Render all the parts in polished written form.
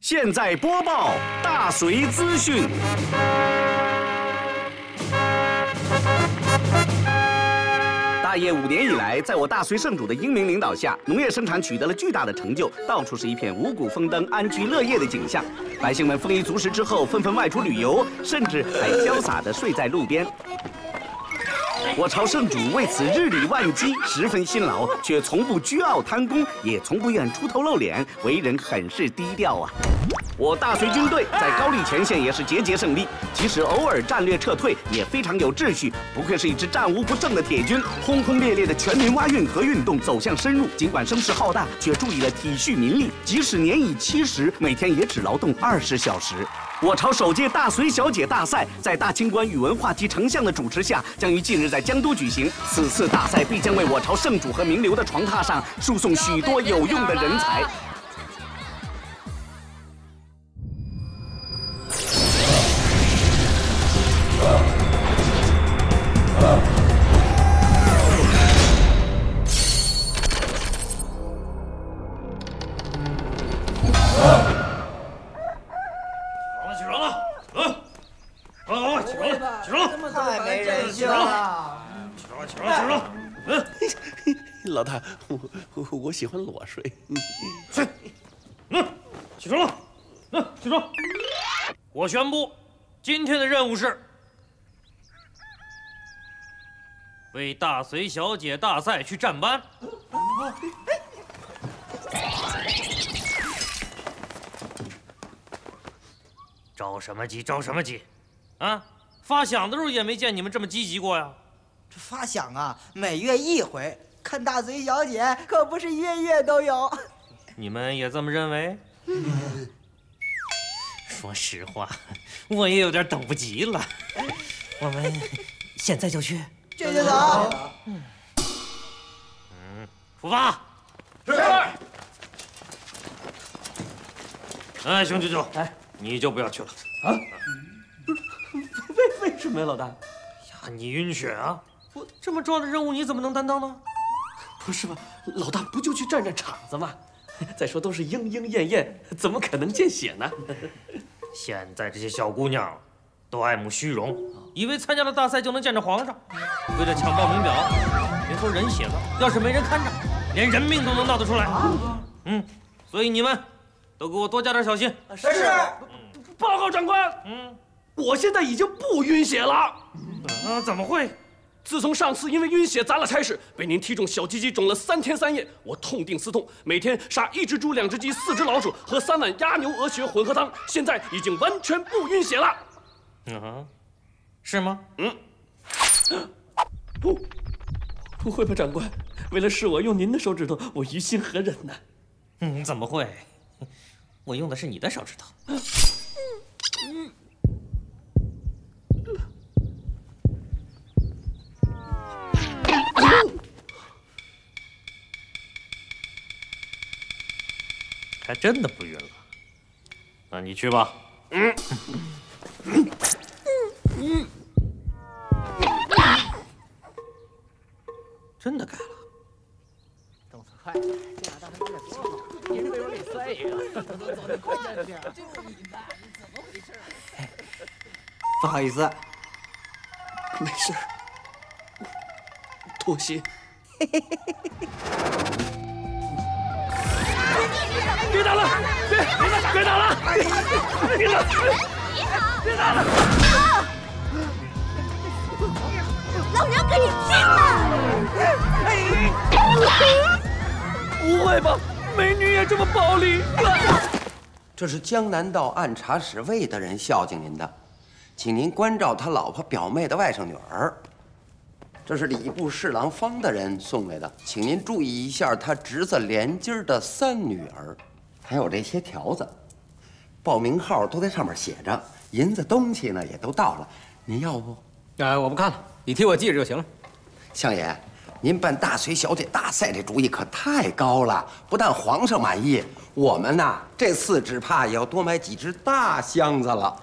现在播报大隋资讯。大业5年以来，在我大隋圣主的英明领导下，农业生产取得了巨大的成就，到处是一片五谷丰登、安居乐业的景象。百姓们丰衣足食之后，纷纷外出旅游，甚至还潇洒地睡在路边。 我朝圣主为此日理万机，十分辛劳，却从不倨傲贪功，也从不愿出头露脸，为人很是低调啊。我大隋军队在高丽前线也是节节胜利，即使偶尔战略撤退，也非常有秩序。不愧是一支战无不胜的铁军，轰轰烈烈的全民挖运河运动走向深入。尽管声势浩大，却注意了体恤民力，即使年已70，每天也只劳动20小时。 我朝首届大隋小姐大赛在大清官宇文化及丞相的主持下，将于近日在江都举行。此次大赛必将为我朝圣主和名流的床榻上输送许多有用的人才。 老大，我喜欢裸睡。 起床了，起床！我宣布，今天的任务是为大隋小姐大赛去站班。着什么急？着什么急？啊！发饷的时候也没见你们这么积极过呀。 这发饷啊，每月1回。 看大隋小姐可不是月月都有， 你们也这么认为？说实话，我也有点等不及了。我们现在就去， 这就走。 出发。是。哎，熊舅舅，哎，你就不要去了啊？ 为什么呀，老大？ 呀，你晕血啊！我这么重要的任务，你怎么能担当呢？ 不是吧，老大不就去站站场子吗？再说都是莺莺燕燕，怎么可能见血呢？ 现在这些小姑娘都爱慕虚荣，以为参加了大赛就能见着皇上。为了抢报名表，别说人血了，要是没人看着，连人命都能闹得出来。所以你们都给我多加点小心。 是。 报告长官，我现在已经不晕血了。 怎么会？ 自从上次因为晕血砸了差事，被您踢中小鸡鸡肿了3天3夜，我痛定思痛，每天杀1只猪、2只鸡、4只老鼠，喝3碗鸭牛鹅血混合汤，现在已经完全不晕血了。 是吗？ 不会吧，长官？为了示我用您的手指头，我于心何忍呢？ 怎么会？我用的是你的手指头。还真的不晕了，那你去吧。真的改了。 动作快，这俩当时真的挺好，一人被我给摔一个。走得快点，就你吧，你怎么回事？不好意思， 没事，多谢。别打了！别打了！别打了！ 老娘跟你拼了！ 不会吧，美女也这么暴力？ 这是江南道按察使魏大人孝敬您的，请您关照他老婆表妹的外甥女儿。这是礼部侍郎方大人送来的，请您注意一下他侄子连金的3女儿。还有这些条子，报名号都在上面写着，银子东西呢也都到了，您要不？ 我不看了，你替我记着就行了。 相爷，您办大隋小姐大赛这主意可太高了，不但皇上满意，我们呐这次只怕也要多买几只大箱子了。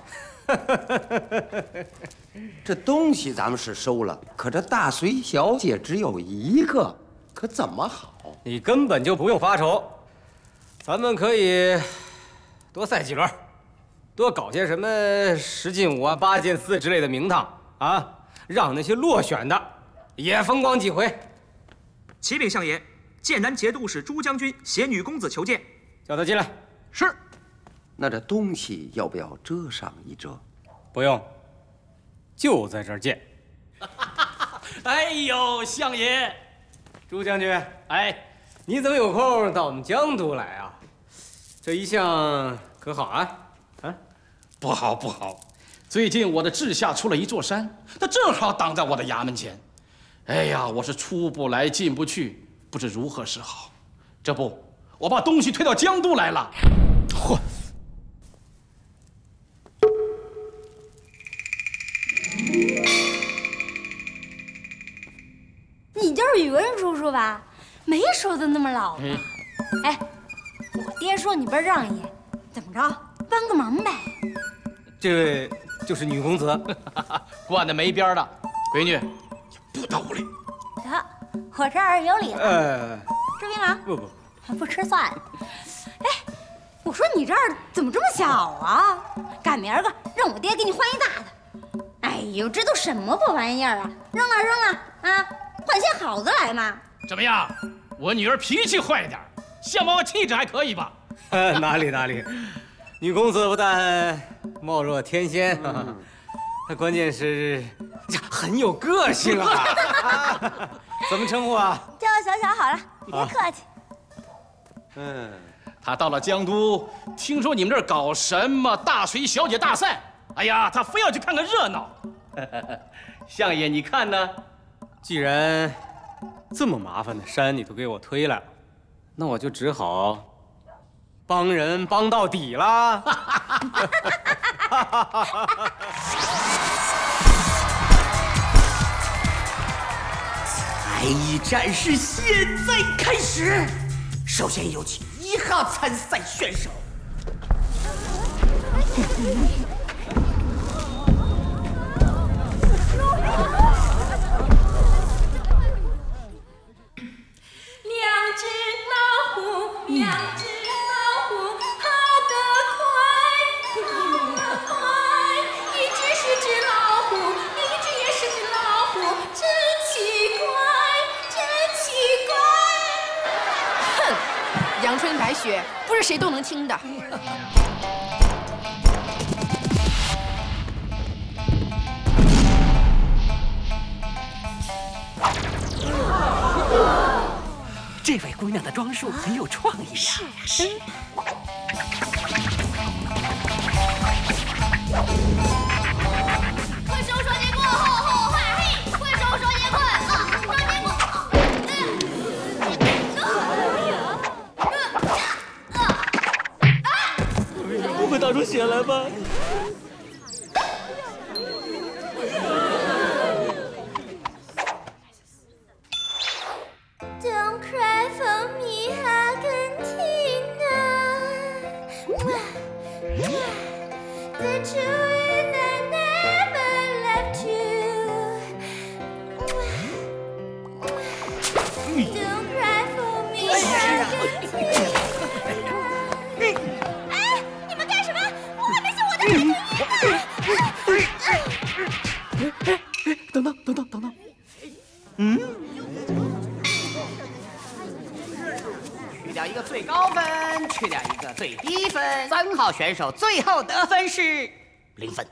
这东西咱们是收了，可这大隋小姐只有1个，可怎么好？ 你根本就不用发愁，咱们可以多赛几轮，多搞些什么10进5啊、8进4之类的名堂啊，让那些落选的也风光几回。 启禀相爷，剑南节度使朱将军携女公子求见， 叫他进来。 是。 那这东西要不要遮上一遮？ 不用，就在这儿见。 哎呦，相爷， 朱将军，哎，你怎么有空到我们江都来啊？这一向可好啊？啊， 不好不好，最近我的治下出了一座山，它正好挡在我的衙门前。哎呀，我是出不来进不去，不知如何是好。这不，我把东西推到江都来了。嚯！ 你就是宇文叔叔吧？没说的那么老吧？哎，我爹说你辈让爷，怎么着？帮个忙呗。 这位就是女公子， 惯得没边的闺女，不道理。 得，我这儿有礼了。吃槟榔？不吃算了。哎，我说你这儿怎么这么小啊？赶明儿个让我爹给你换一大的。哎呦，这都什么破玩意儿啊！扔了扔了啊！换些好的来嘛。 怎么样？我女儿脾气坏点，相貌气质还可以吧？ 哪里，女公子不但貌若天仙，她关键是很有个性啊！怎么称呼啊？ 叫我小小好了，你别客气。 她到了江都，听说你们这儿搞什么大水小姐大赛，哎呀，她非要去看个热闹。 相爷，你看呢？既然这么麻烦的山你都给我推来了，那我就只好帮人帮到底啦。 才艺展示现在开始，首先有请1号参赛选手。 两只老虎跑得快，一只是只老虎，另一只也是只老虎，真奇怪。 哼，阳春白雪不是谁都能听的。 这位姑娘的装束很有创意呀！是。 快手双截棍，吼嗨嘿！快手双截棍啊，双截棍。 不会打出血来吧？ 等，去掉一个最高分，去掉一个最低分，3号选手最后得分是0分。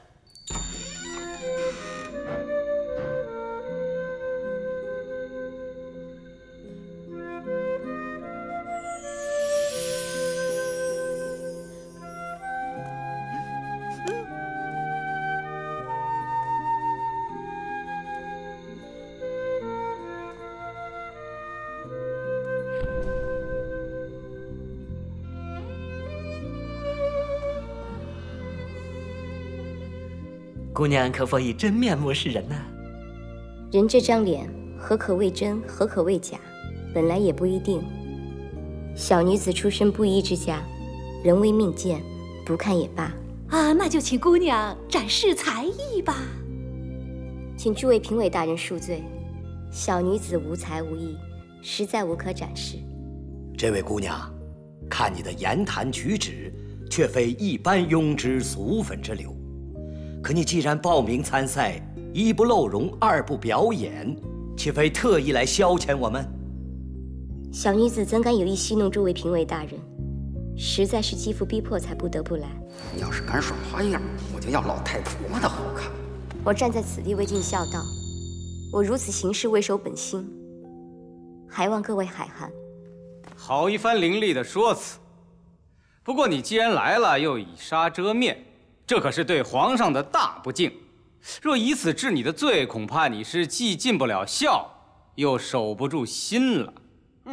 姑娘可否以真面目示人呢？ 人这张脸，何可谓真，何可谓假，本来也不一定。小女子出身布衣之家，人微命贱，不看也罢。 啊，那就请姑娘展示才艺吧。 请诸位评委大人恕罪，小女子无才无艺，实在无可展示。 这位姑娘，看你的言谈举止， 却非一般庸脂俗粉之流。可你既然报名参赛，一不露容，二不表演，岂非特意来消遣我们？ 小女子怎敢有意戏弄诸位评委大人？实在是肌肤逼迫，才不得不来。 你要是敢耍花样，我就要老太婆的好看。 我站在此地为尽孝道，我如此行事未守本心，还望各位海涵。 好一番凌厉的说辞。不过你既然来了，又以纱遮面，这可是对皇上的大不敬。若以此治你的罪，恐怕你是既尽不了孝，又守不住心了。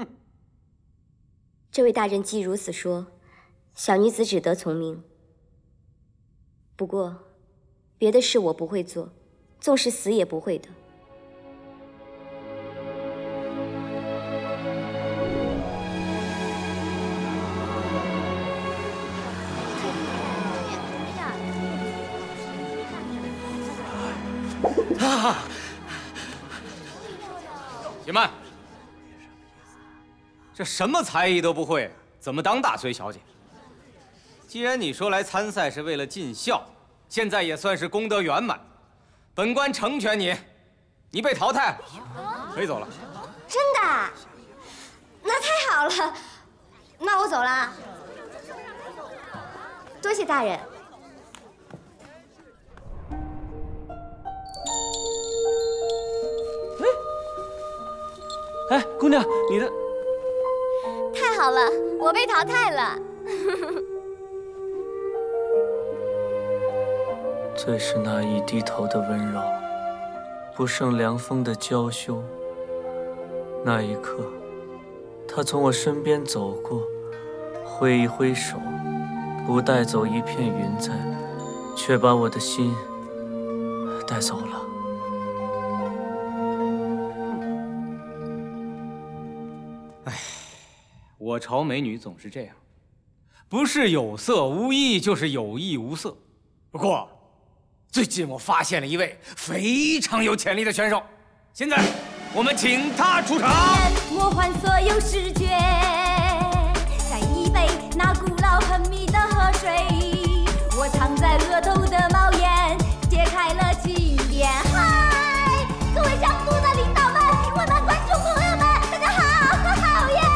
这位大人既如此说，小女子只得从命。不过，别的事我不会做，纵是死也不会的。 且慢！这什么才艺都不会，怎么当大隋小姐？既然你说来参赛是为了尽孝，现在也算是功德圆满，本官成全你，你被淘汰了，可以走了。 真的？那太好了，那我走了。 多谢大人。 哎，姑娘，你的。 太好了，我被淘汰了。 最是那一低头的温柔，不胜凉风的娇羞。那一刻，他从我身边走过，挥一挥手，不带走一片云彩，却把我的心带走了。 我朝美女总是这样，不是有色无义，就是有义无色。不过，最近我发现了一位非常有潜力的选手，现在我们请他出场。 魔幻所有视觉，在一杯那古老喷迷的河水，我藏在额头的帽檐揭开了经典。嗨，各位江都的领导们，我的观众朋友们，大家好，好耶！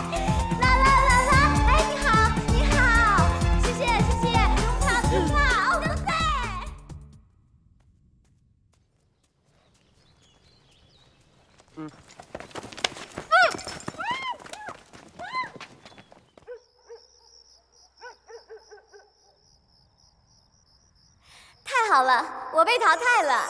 太好了，我被淘汰了。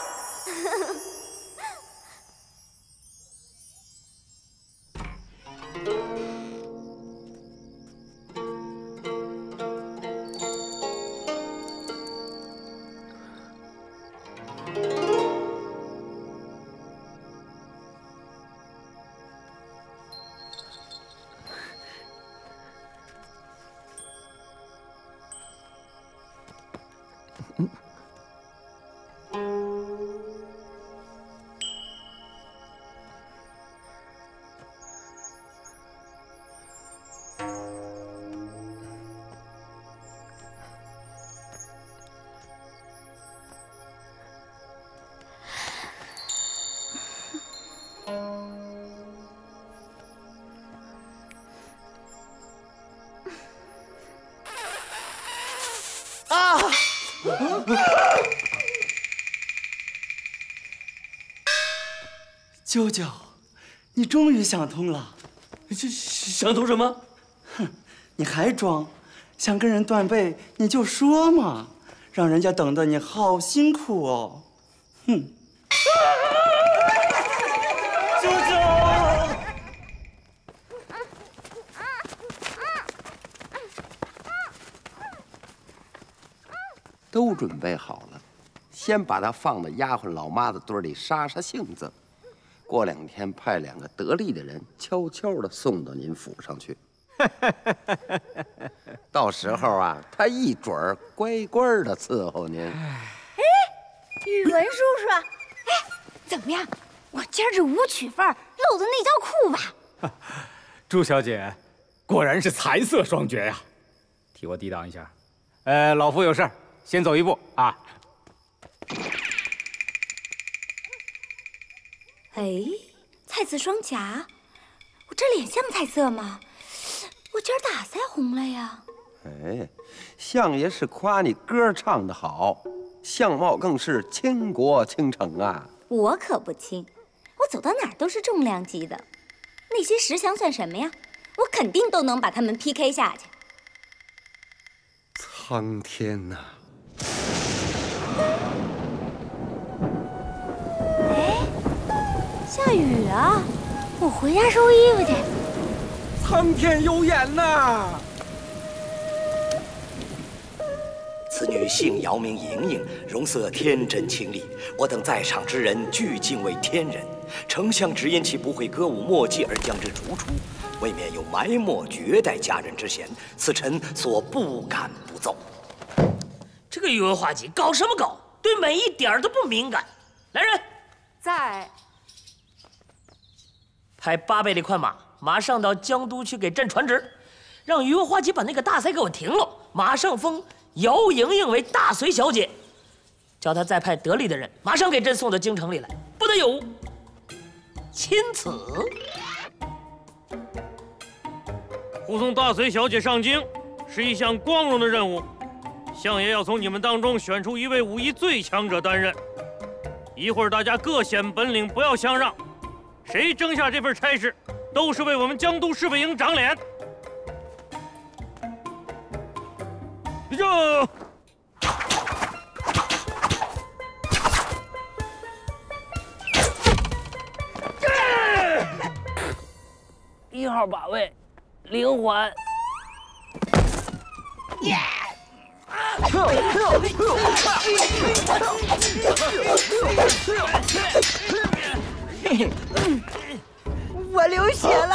啾啾，你终于想通了。 想通什么？ 哼，你还装？想跟人断背，你就说嘛，让人家等得你好辛苦哦。哼。啾啾。 都准备好了，先把他放到丫鬟老妈子堆里杀杀性子。过2天派2个得力的人悄悄地送到您府上去。到时候啊，他一准儿乖乖地伺候您。 哎，宇文叔叔，哎，怎么样？我今儿这舞曲范儿露的那叫酷吧？ 朱小姐，果然是才色双绝呀！替我抵挡一下。 老夫有事，先走一步啊。 哎，菜色双颊，我这脸像菜色吗？我今儿打腮红了呀。 哎，相爷是夸你歌唱得好，相貌更是倾国倾城啊。 我可不轻，我走到哪儿都是重量级的。那些识相算什么呀？我肯定都能把他们 PK 下去。 苍天呐！ 哎，下雨了，我回家收衣服去。 苍天有眼呐！ 此女姓姚，名莹莹，容色天真清丽，我等在场之人俱敬为天人。丞相只因其不会歌舞墨迹而将之逐出，未免有埋没绝代佳人之嫌，此臣所不敢不奏。 这个宇文化及搞什么搞？对每一点都不敏感。来人， 在。 派8倍的快马，马上到江都去给朕传旨，让宇文化及把那个大赛给我停了，马上封姚莹莹为大隋小姐，叫他再派得力的人，马上给朕送到京城里来，不得有误。钦此。 护送大隋小姐上京是一项光荣的任务，相爷要从你们当中选出一位武艺最强者担任。一会儿大家各显本领，不要相让。谁争下这份差事，都是为我们江都侍卫营长脸。这。 1号把位，灵缓。 我流血了。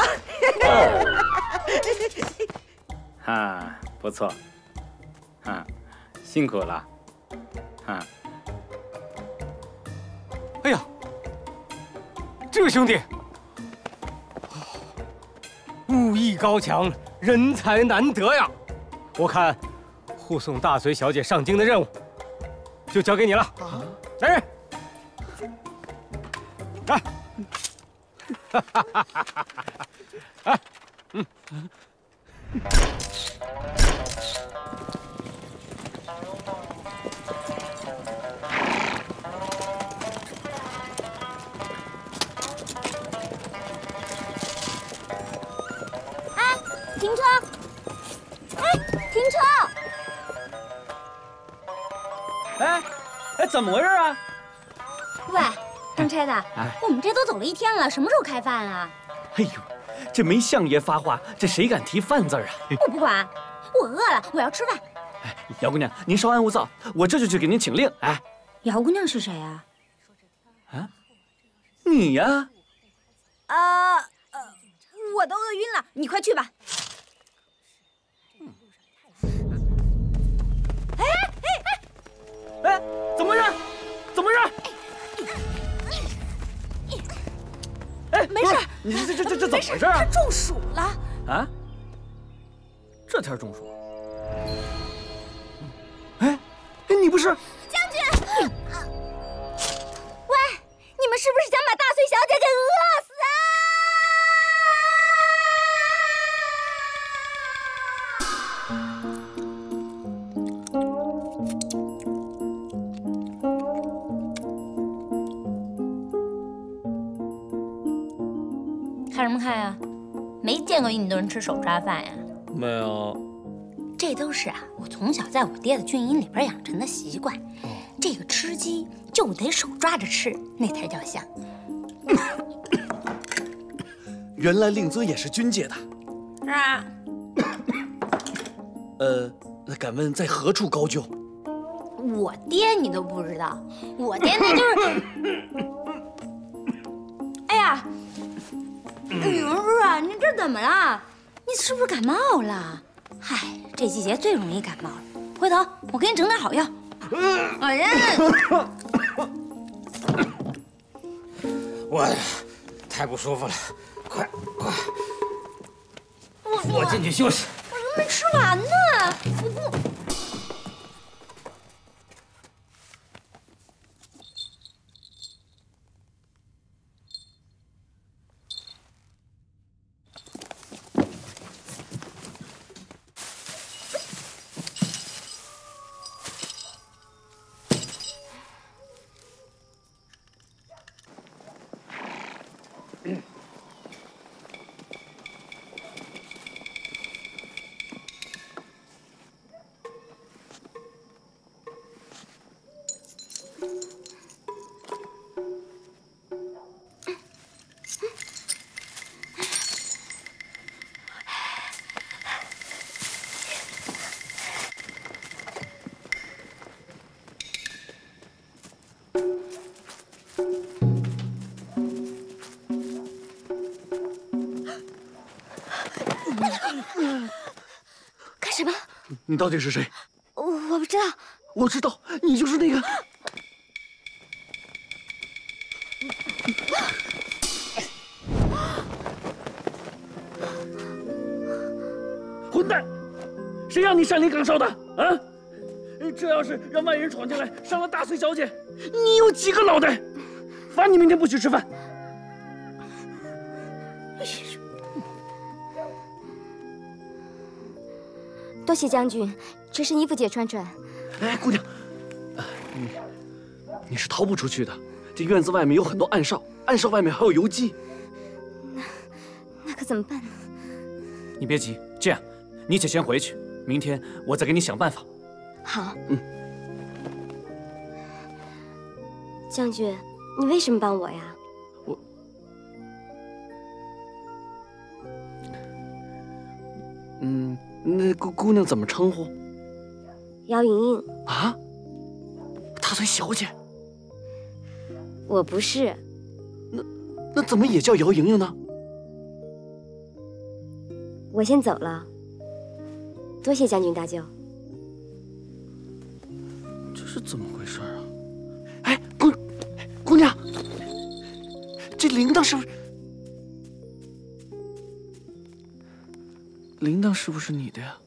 啊，不错，啊，辛苦了，啊。哎呀，这个兄弟，武艺高强，人才难得呀！我看护送大隋小姐上京的任务就交给你了。来人，来，哈哈哈哈哈！哎， 停车！哎，停车！ 哎，怎么回事啊？ 喂，当差的，我们这都走了1天了，什么时候开饭啊？ 哎呦，这没相爷发话，这谁敢提饭字啊？ 我不管，我饿了，我要吃饭。 哎，姚姑娘，您稍安勿躁，我这就去给您请令。哎， 姚姑娘是谁啊？ 啊，你呀？ 我都饿晕了，你快去吧。 哎，怎么回事？怎么回事？哎， 没事。 你这怎么回事啊？ 他中暑了。 啊？这天中暑？哎，你不是？ 将军，喂，你们是不是想把大隋小姐给饿死啊？看什么看呀？没见过印度人吃手抓饭呀？ 没有。 这都是我从小在我爹的军营里边养成的习惯。这个吃鸡就得手抓着吃，那才叫香。 原来令尊也是军界的。 是啊。 那敢问在何处高就？ 我爹你都不知道，我爹那就是……哎呀！宇文叔啊，你这怎么了？你是不是感冒了？嗨，这季节最容易感冒了。回头我给你整点好药。哎呀， 我太不舒服了，快，我进去休息。 我还没吃完呢，我不。 你到底是谁？ 我不知道。 我知道，你就是那个。混蛋！谁让你擅离岗哨的啊？这要是让外人闯进来，伤了大隋小姐，你有几个脑袋？罚你明天不许吃饭。 多谢将军，这身衣服借穿穿。 哎，姑娘，你是逃不出去的。这院子外面有很多暗哨，暗哨外面还有游击。 那可怎么办呢？ 你别急，这样，你且先回去，明天我再给你想办法。 好。将军，你为什么帮我呀？ 那姑娘怎么称呼？ 姚莹莹。 啊？大隋小姐？ 我不是。 那怎么也叫姚莹莹呢？ 我先走了。多谢将军搭救。 这是怎么回事啊？哎，姑娘，这铃铛是不是？铃铛是不是你的呀？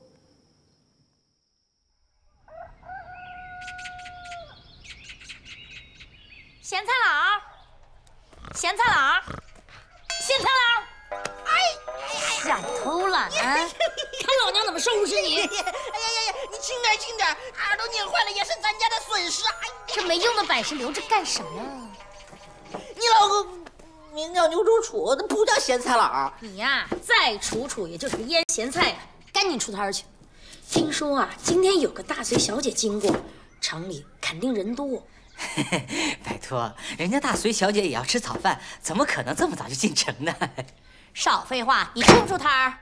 咸菜佬，咸菜佬，咸菜佬！哎，小偷懒，看老娘怎么收拾你！ 哎呀，你轻点轻点，耳朵拧坏了也是咱家的损失。哎， 这没用的摆设留着干什么？ 你老公名叫牛楚楚，那不叫咸菜佬。 你呀，再楚楚也就是个腌咸菜，赶紧出摊去。听说啊，今天有个大隋小姐经过，城里肯定人多。 拜托，人家大隋小姐也要吃早饭，怎么可能这么早就进城呢？ 少废话，你出不出摊儿？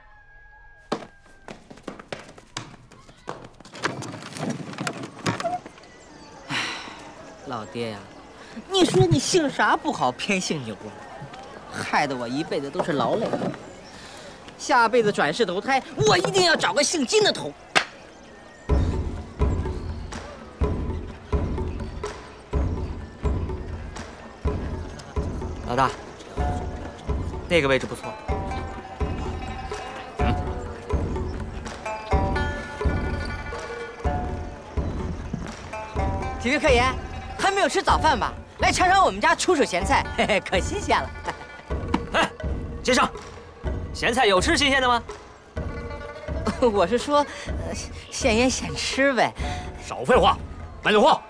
老爹呀，你说你姓啥不好，偏姓牛啊，害得我一辈子都是劳累。下辈子转世投胎，我一定要找个姓金的头。老大，那个位置不错。体育课爷，还没有吃早饭吧？来尝尝我们家出手咸菜，嘿嘿，可新鲜了。 哎，先生，咸菜有吃新鲜的吗？ 我是说，现腌现吃呗。 少废话，卖酒货。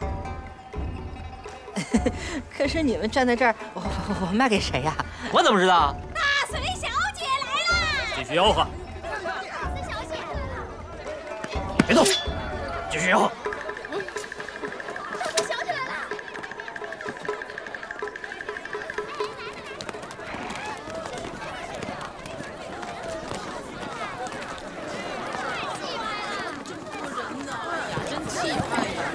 可是你们站在这儿，我卖给谁呀？ 我怎么知道？ 大隋小姐来了！ 继续吆喝。 大隋小姐来了！ 别动，继续吆喝。 大隋小姐来了！ 真气派呀！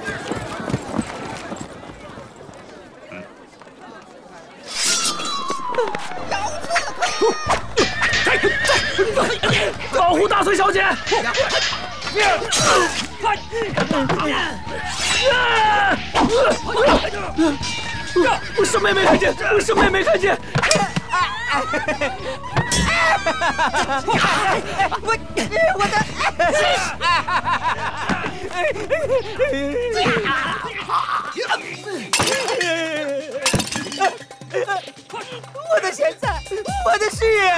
保护大隋小姐！我什么也没看见，我什么也没看见。 我的，我的咸菜，我的事业！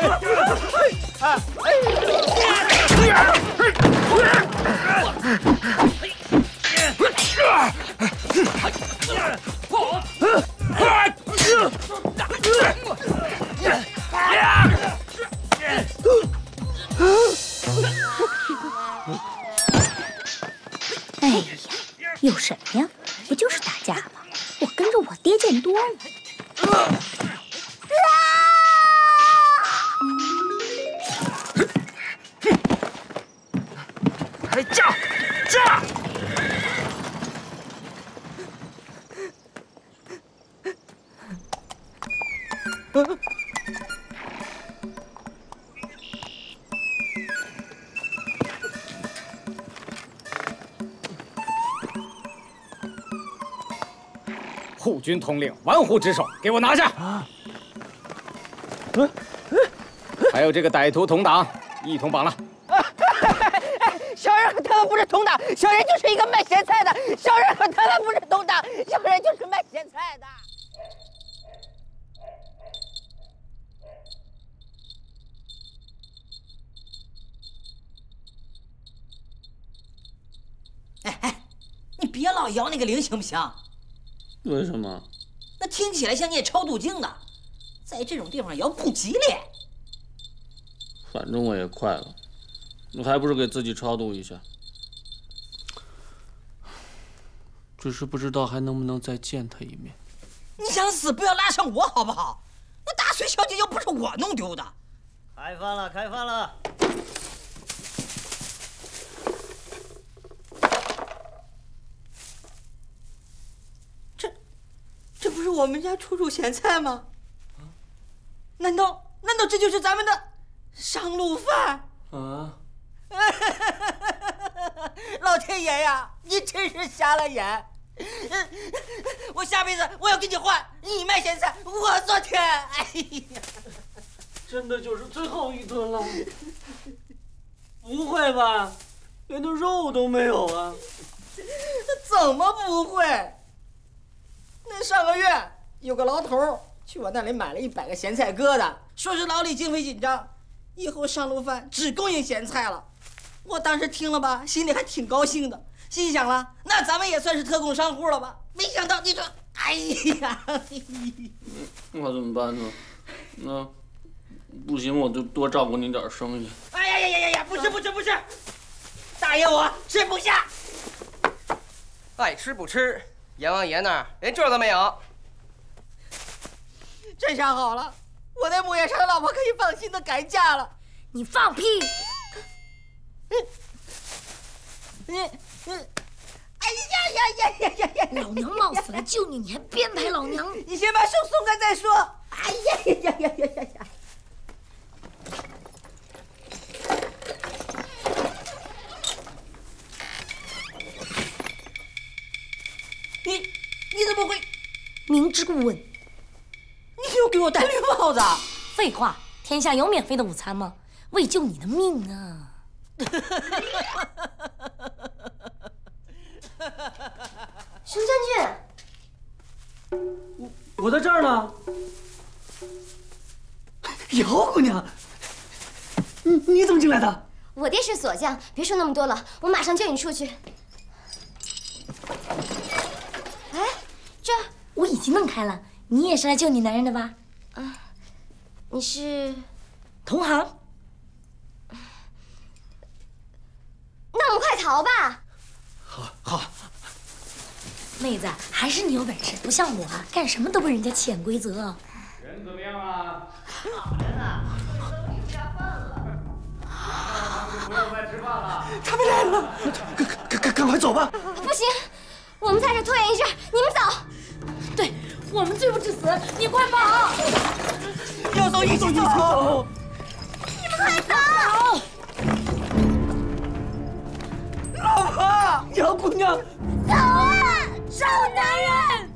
哎呀，有什么呀？不就是打架吗？我跟着我爹见多了。 驾！驾！ 陆军统领玩忽职守，给我拿下！还有这个歹徒同党，一同绑了。 小人和他们不是同党，小人就是一个卖咸菜的。小人和他们不是同党，小人就是卖咸菜的。哎，你别老摇那个铃行不行？ 为什么？ 那听起来像念超度经的，在这种地方摇不吉利。 反正我也快了，我还不是给自己超度一下。只是不知道还能不能再见他一面。 你想死不要拉上我好不好？那大隋小姐又不是我弄丢的。 开饭了，开饭了！ 这不是我们家楚楚咸菜吗？难道这就是咱们的上路饭？ 啊！ 老天爷呀，你真是瞎了眼！我下辈子我要跟你换，你卖咸菜，我做田。哎呀， 真的就是最后一顿了？不会吧？连顿肉都没有啊！ 怎么不会？那上个月有个老头去我那里买了100个咸菜疙瘩，说是牢里经费紧张，以后上路饭只供应咸菜了。我当时听了吧，心里还挺高兴的，心想了，那咱们也算是特供商户了吧？没想到你说，哎呀， 那怎么办呢？那不行，我就多照顾你点生意。 哎呀，不是，大爷我吃不下。 爱吃不吃，阎王爷那儿连这都没有。 这下好了，我那木叶长老婆可以放心的改嫁了。 你放屁！ 哎呀！ 老娘冒死来救你，你还编排老娘！ 你先把手松开再说。哎呀！你怎么会明知故问？ 你又给我戴绿帽子？ 废话，天下有免费的午餐吗？为救你的命啊！ 熊将军，我在这儿呢。姚姑娘，你怎么进来的？ 我爹是锁匠，别说那么多了，我马上叫你出去。哎，这我已经弄开了，你也是来救你男人的吧？ 啊，你是同行。 那我们快逃吧！ 好。 妹子，还是你有本事，不像我，干什么都被人家潜规则。 人怎么样啊？ 好人啊，都吃下饭了。 不用再吃饭了。 他们来了，赶快走吧。 不行，我们在这拖延一阵，你们走。 对，我们罪不至死，你快跑！ 要走一起走。 你们快走！ 老婆， 姚姑娘， 走啊，臭男人！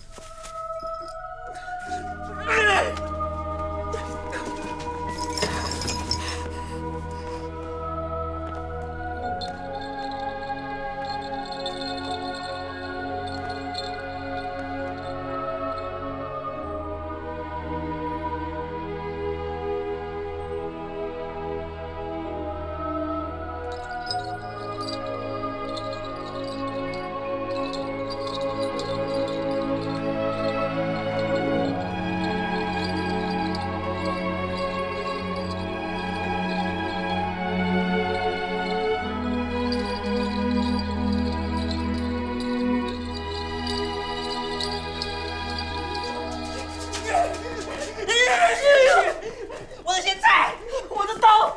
我的咸菜，我的刀。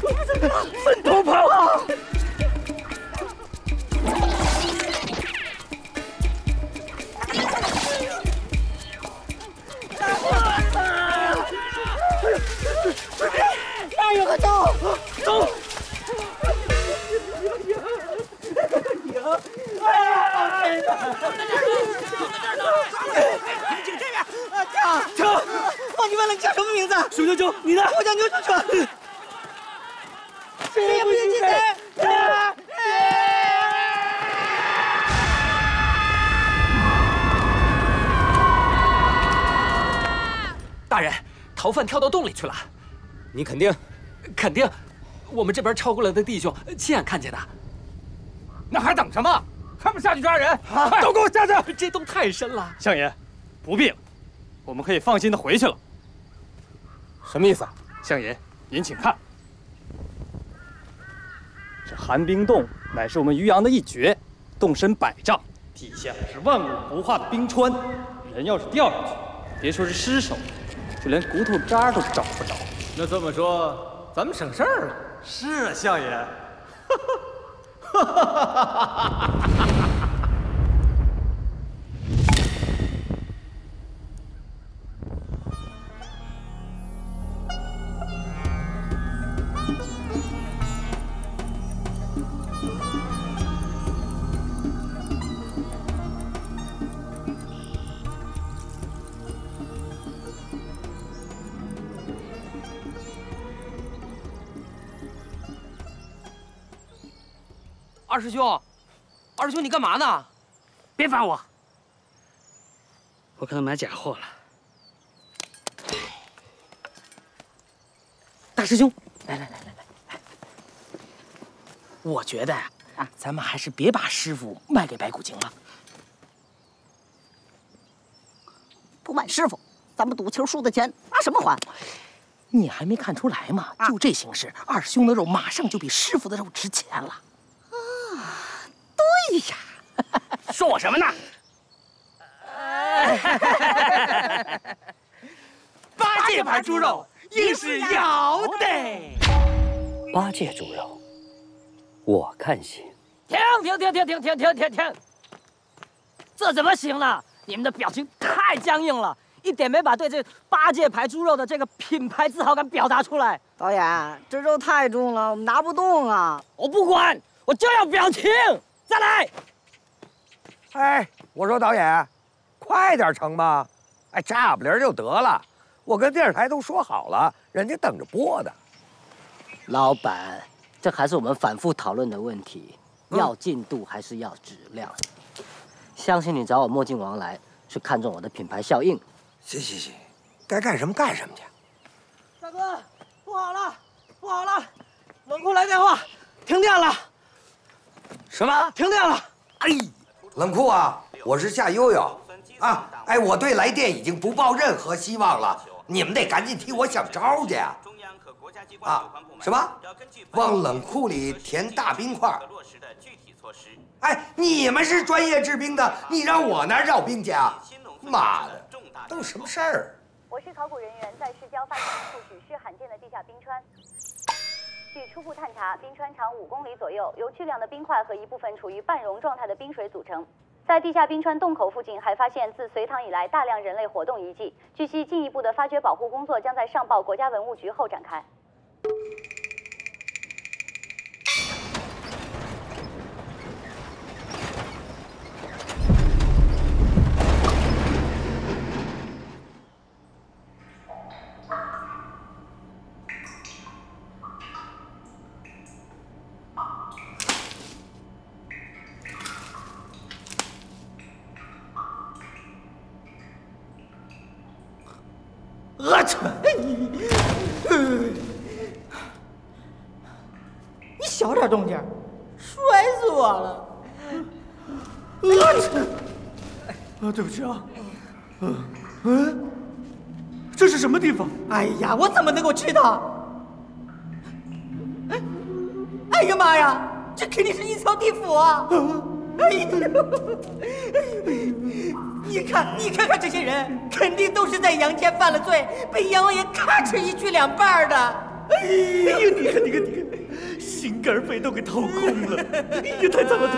分头跑！ 警这边，跳！王你问了，你叫什么名字？ 熊啾啾，你呢？ 我叫牛啾啾。谁也不许进来！ 大人，逃犯跳到洞里去了。 你肯定？ 肯定，我们这边超过来的弟兄亲眼看见的。 那还等什么？还不下去抓人？ 快， 都给我下去！ 这洞太深了。 相爷，不必了，我们可以放心的回去了。什么意思啊？相爷，您请看，这寒冰洞乃是我们渔阳的一绝，洞深100丈，地下是万物不化的冰川，人要是掉下去，别说是尸首，就连骨头渣都找不着。 那这么说，咱们省事儿了。 是啊，相爷。 二师兄，二师兄，你干嘛呢？ 别烦我，我可能买假货了。大师兄，来，我觉得呀，咱们还是别把师傅卖给白骨精了。 不卖师傅，咱们赌球输的钱拿什么还？ 你还没看出来吗？就这形势，二师兄的肉马上就比师傅的肉值钱了。 对呀， 说我什么呢？ 八戒牌猪肉硬是要得。 八戒猪肉，我看行。 停！这怎么行呢？你们的表情太僵硬了，一点没把对这八戒牌猪肉的这个品牌自豪感表达出来。 导演，这肉太重了，我们拿不动啊！ 我不管，我就要表情。再来！ 哎，我说导演，快点成吗？哎，炸不灵就得了。我跟电视台都说好了，人家等着播的。 老板，这还是我们反复讨论的问题，要进度还是要质量？相信你找我墨镜王来，是看中我的品牌效应。 行，该干什么干什么去。 大哥，不好了，冷库来电话，停电了。 什么？ 停电了！ 哎，冷库啊，我是夏悠悠啊。哎，我对来电已经不抱任何希望了，你们得赶紧替我想招去啊！啊，什么？往冷库里填大冰块？哎，你们是专业制冰的，你让我那儿绕冰去啊？妈的，都什么事儿？ 我市考古人员在市郊发现一处举世罕见的地下冰川。据初步探查，冰川长5公里左右，由巨量的冰块和一部分处于半溶状态的冰水组成。在地下冰川洞口附近，还发现自隋唐以来大量人类活动遗迹。据悉，进一步的发掘保护工作将在上报国家文物局后展开。 我操！你小点动静，摔死我了！我操！啊，对不起啊。这是什么地方？哎呀，我怎么能够知道？哎呀妈呀，这肯定是阴曹地府啊！哎呦！你看看这些人，肯定都是在阳间犯了罪，被阎王爷咔哧一锯2半的。哎呀，你看，心肝肺都给掏空了，也太惨了，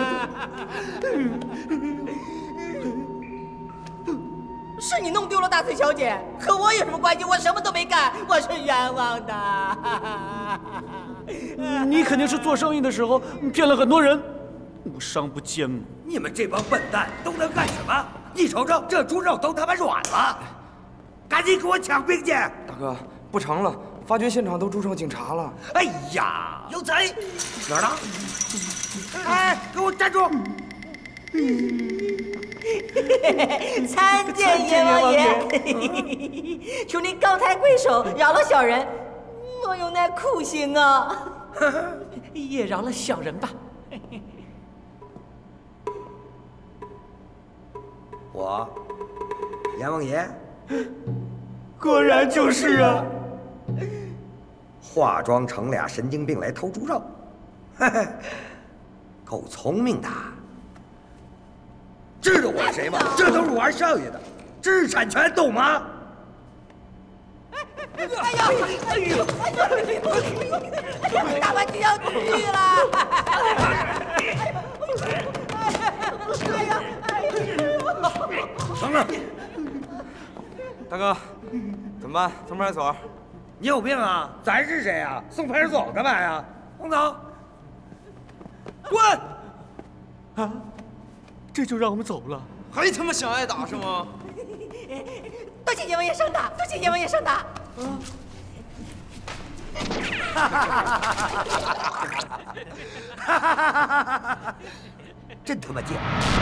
是你弄丢了大翠小姐，和我有什么关系？我什么都没干，我是冤枉的。 你肯定是做生意的时候骗了很多人， 我伤不坚嘛。 你们这帮笨蛋都能干什么？你瞅瞅，这猪肉都他妈软了，赶紧给我抢兵去！ 大哥，不成了，发觉现场都驻上警察了。 哎呀，有贼！哪儿呢？哎，给我站住！ 参见阎王爷，求您高抬贵手，饶了小人，我有那苦心啊！ 也饶了小人吧。 我，阎王爷， 果然就是啊！ 化妆成俩神经病来偷猪肉，够聪明的。知道我是谁吗？这都是玩剩下的，知识产权懂吗？ 哎呀！哎呦！大白就要去了！哎呀！ 等等，大哥，怎么办？送派出所？ 你有病啊！咱是谁啊？送派出所干嘛呀？送走！ 滚！ 啊！这就让我们走了？ 还他妈想挨打是吗？ 多谢阎王爷上打，多谢阎王爷上打。 真他妈贱！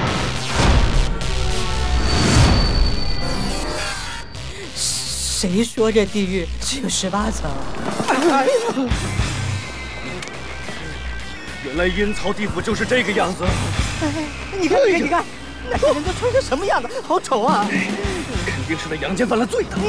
谁说这地狱只有18层？ 原来阴曹地府就是这个样子。 你看，你看，那些人都穿成什么样子？好丑啊！ 肯定是那阳间犯了罪的。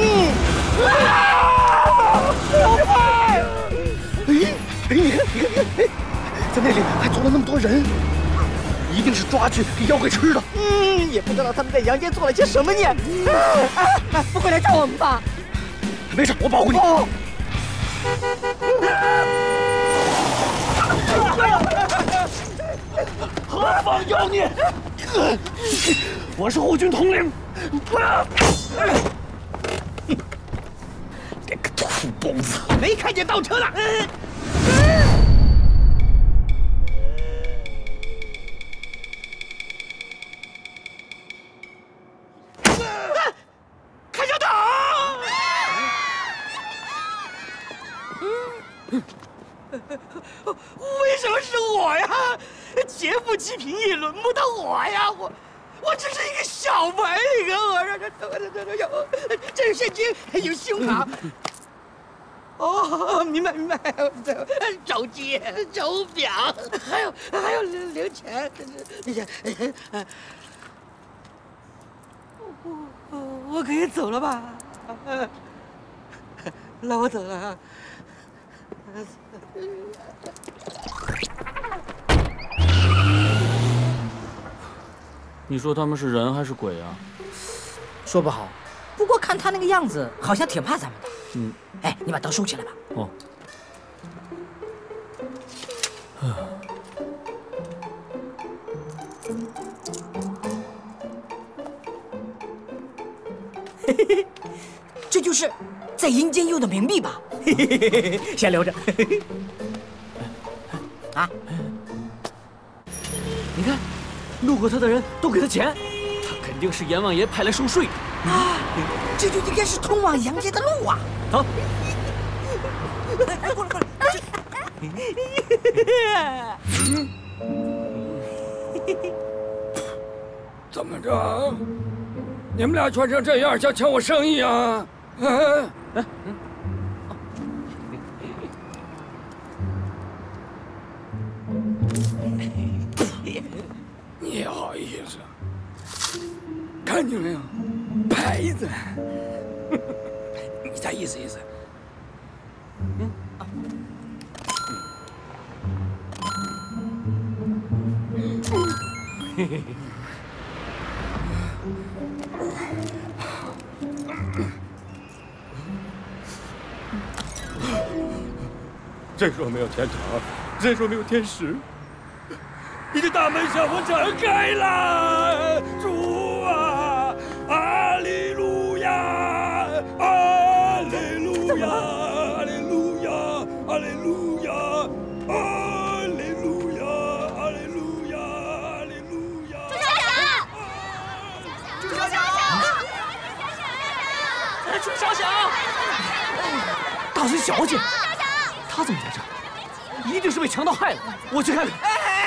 老派！ 你看，在那里还坐了那么多人，一定是抓去给妖怪吃的。 也不知道他们在阳间做了些什么孽。不会来找我们吧？ 没事，我保护你。何方妖孽！我是护军统领。这个土包子， 没看见倒车了。 看小岛！为什么是我呀？劫富济贫也轮不到我呀！我只是一个小白领啊！我这有现金，有信用卡。哦，明白。手机、手表，还有零钱。我可以走了吧？那我走了。 你说他们是人还是鬼啊？ 说不好，不过看他那个样子，好像挺怕咱们的。哎，你把灯收起来吧。 哦。 这就是在阴间用的冥币吧？先留着。啊！ 你看，路过他的人都给他钱，他肯定是阎王爷派来收税的。 啊，这就应该是通往阳间的路啊！ 好， 过来。 怎么着？你们俩穿成这样，想抢我生意啊？你好意思？看见没有，牌子，你再意思意思。再说没有天堂，再说没有天使，你的大门向我敞开了，主啊，阿利路亚，阿利路亚，阿利路亚，阿利路亚，阿利路亚，阿利路亚。 楚小小。 大隋小姐，她怎么在这儿？一定是被强盗害了，我去看看。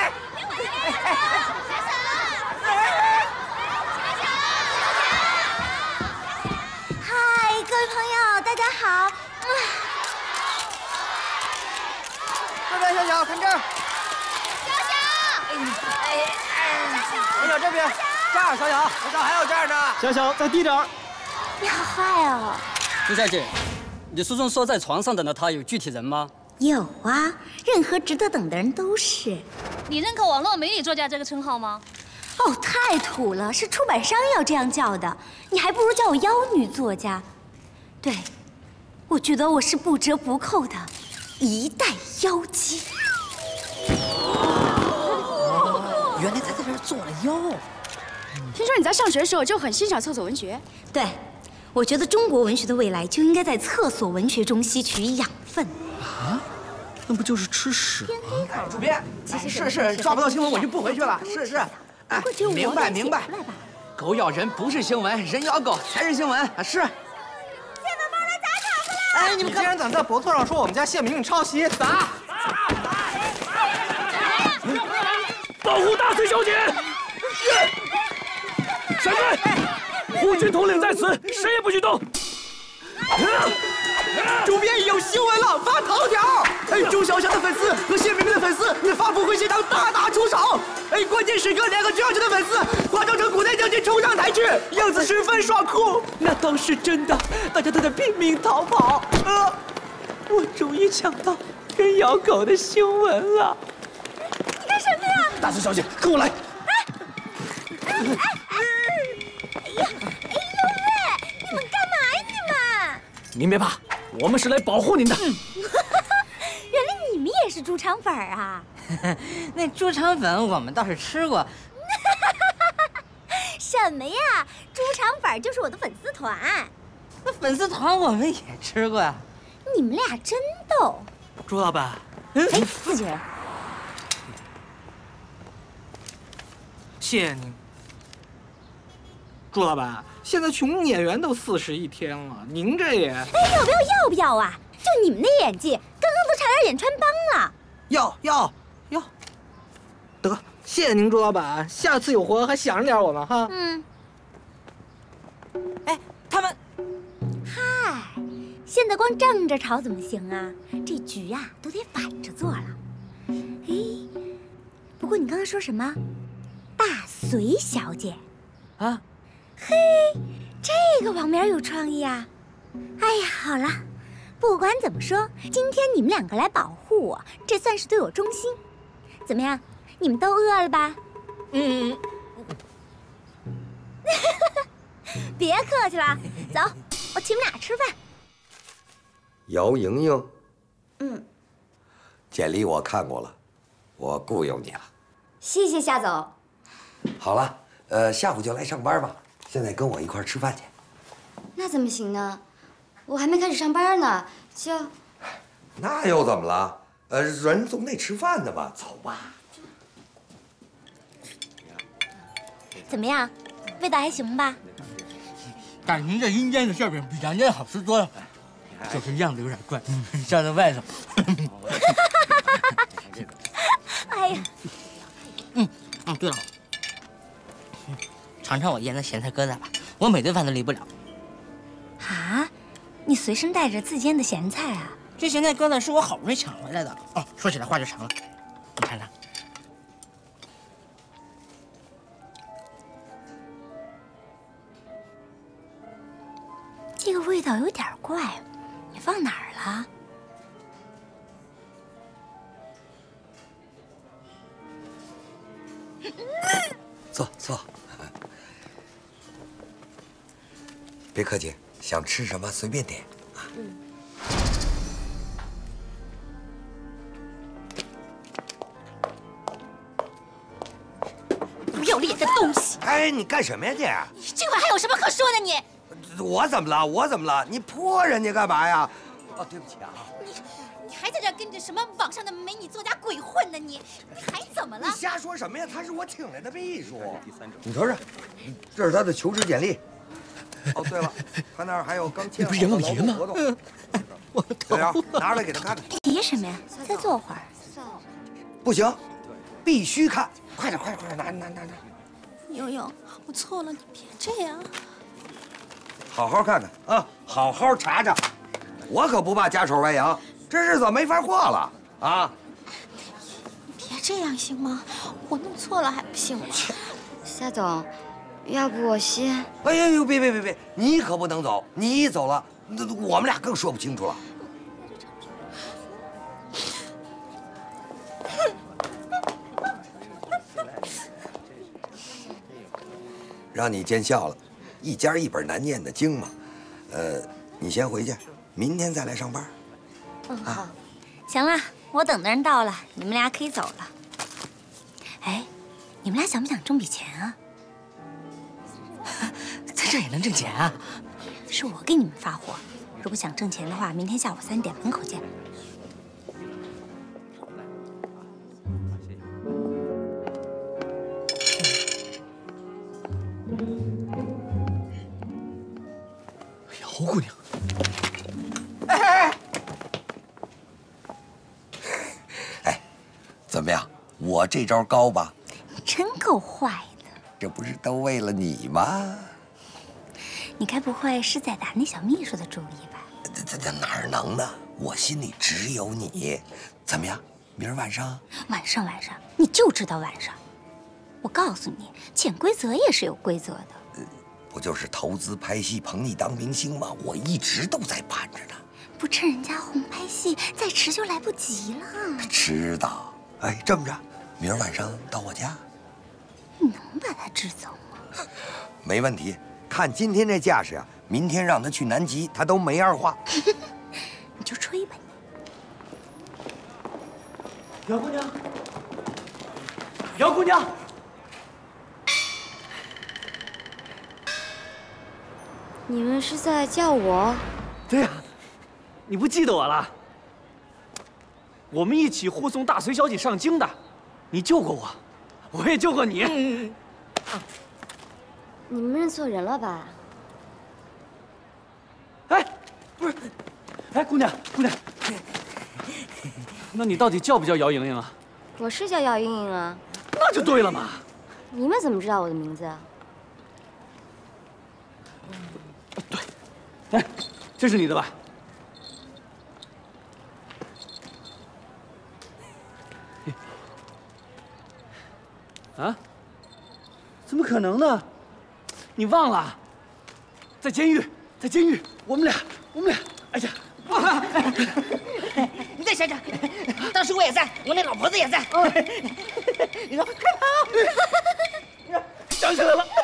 嗨，各位朋友，大家好。 这边小小，看这儿。小小这边，这儿小小，我这还有这儿呢。 小小再低点儿。 你好坏哦。 朱小姐，你书中说在床上等的他有具体人吗？ 有啊，任何值得等的人都是。 你认可网络美女作家这个称号吗？ 哦，太土了，是出版商要这样叫的。你还不如叫我妖女作家。对，我觉得我是不折不扣的一代妖姬。 原来咱在这儿做了妖。 听说你在上学的时候就很欣赏厕所文学。 对，我觉得中国文学的未来就应该在厕所文学中吸取养分。 啊？那不就是吃屎吗？ 主编，是抓不到新闻我就不回去了。是，哎，明白。狗咬人不是新闻，人咬狗才是新闻。是。 现在帮来砸场子了！ 哎，你们竟然敢在博客上说我们家谢明宇抄袭，砸！ 保护大隋小姐！闪开！护军统领在此，谁也不许动！ 主编有新闻了，发头条！哎，朱小小的粉丝和谢明的粉丝发布会现场大出手！哎，关键时刻2个朱小小的粉丝化妆成古代将军冲上台去，样子十分爽酷。那都是真的，大家都在拼命逃跑。我终于抢到跟咬狗的新闻了。 你干什么呀？ 大隋小姐，跟我来。 哎呦喂！你们干嘛呀你们？ 您别怕，我们是来保护您的。 原来你们也是猪肠粉啊！ 那猪肠粉我们倒是吃过。 什么呀？猪肠粉就是我的粉丝团。 那粉丝团我们也吃过呀。 你们俩真逗。 朱老板， 哎，自己人。 谢谢您。朱老板，现在穷演员都41天了，您这也…… 哎，要不要啊？就你们那演技，刚刚都差点演穿帮了。 要，得，谢谢您，朱老板，下次有活还想着点我们哈。 嗯。 哎，他们， 嗨，现在光正着吵怎么行啊？这局啊都得反着做了。哎，不过你刚刚说什么？大隋小姐？ 啊？ 嘿，这个网名有创意啊！哎呀，好了，不管怎么说，今天你们2个来保护我，这算是对我忠心。怎么样？你们都饿了吧？别客气了，走，我请你们俩吃饭。 姚莹莹，简历我看过了，我雇佣你了。 谢谢夏总。 好了，下午就来上班吧。现在跟我一块吃饭去。 那怎么行呢？我还没开始上班呢，就…… 那又怎么了？人总得吃饭的嘛，走吧。 怎么样？味道还行吧？ 感情这阴间的馅饼比咱这好吃多了，就是样子有点怪，像在外头。 哎呀， 对了，尝尝我腌的咸菜疙瘩吧，我每顿饭都离不了。 啊，你随身带着自煎的咸菜啊？ 这咸菜疙瘩是我好不容易抢回来的。哦，说起来话就长了，你看看。 这个味道有点怪，你放哪儿了？ 坐，别客气，想吃什么随便点。 不要脸的东西！ 哎，你干什么呀你？ 这会还有什么可说的你？ 我怎么了？你泼人家干嘛呀？哦，对不起啊。 你还在这跟着什么网上的美女作家鬼混呢？你还怎么了？ 你瞎说什么呀？他是我请来的秘书。你瞅瞅，这是他的求职简历。 哦，对了，他那儿还有刚签好不是阎王的爷吗劳动合同。小姚，拿出来给他看看。 急什么呀？再坐会儿。 不行，必须看！快点，快点，拿！ 悠悠，我错了，你别这样。 好好看看啊，好好查查。我可不怕家丑外扬，这日子没法过了啊！ 别这样行吗？我弄错了还不行吗？ 夏总，要不我先…… 哎呦，别！你可不能走，你一走了，那我们俩更说不清楚了。让你见笑了，一家一本难念的经嘛。你先回去，明天再来上班。 好，行了，我等的人到了，你们俩可以走了。哎，你们俩想不想挣笔钱啊？ 在这也能挣钱啊？ 是我给你们发货，如果想挣钱的话，明天下午3点门口见。 姚姑娘， 哎，怎么样？我这招高吧？ 你真够坏的！ 这不是都为了你吗？ 你该不会是在打那小秘书的主意吧？ 这哪儿能呢？我心里只有你。怎么样？明儿晚上？ 晚上，你就知道晚上。我告诉你，潜规则也是有规则的。 不就是投资拍戏捧你当明星吗？我一直都在盼着呢。 不趁人家红拍戏，再迟就来不及了。 知道。哎，这么着，明儿晚上到我家。 你能把他支走吗？ 没问题。看今天这架势啊，明天让他去南极，他都没二话。 你就吹吧你。 姚姑娘，姚姑娘。 你们是在叫我？ 对呀，你不记得我了？我们一起护送大隋小姐上京的，你救过我，我也救过你。 你们认错人了吧？ 哎，不是，哎，姑娘，那你到底叫不叫姚莹莹啊？ 我是叫姚莹莹啊。 那就对了嘛。 你们怎么知道我的名字啊？ 哎，这是你的吧？啊？怎么可能呢？你忘了，在监狱，我们俩，哎呀， 你再想想，当时我也在，我那老婆子也在。你说快跑！ 想起来了，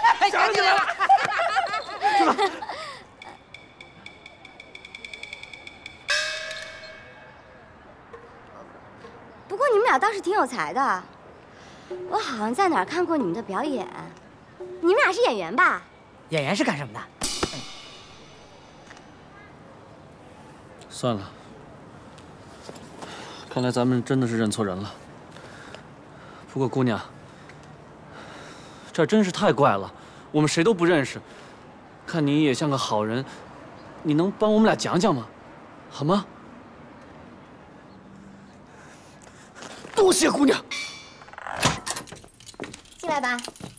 是吧？ 不过你们俩倒是挺有才的，我好像在哪儿看过你们的表演。你们俩是演员吧？ 演员是干什么的？ 算了，看来咱们真的是认错人了。不过姑娘，这真是太怪了，我们谁都不认识。看你也像个好人，你能帮我们俩讲讲吗？好吗？ 多谢姑娘。 进来吧。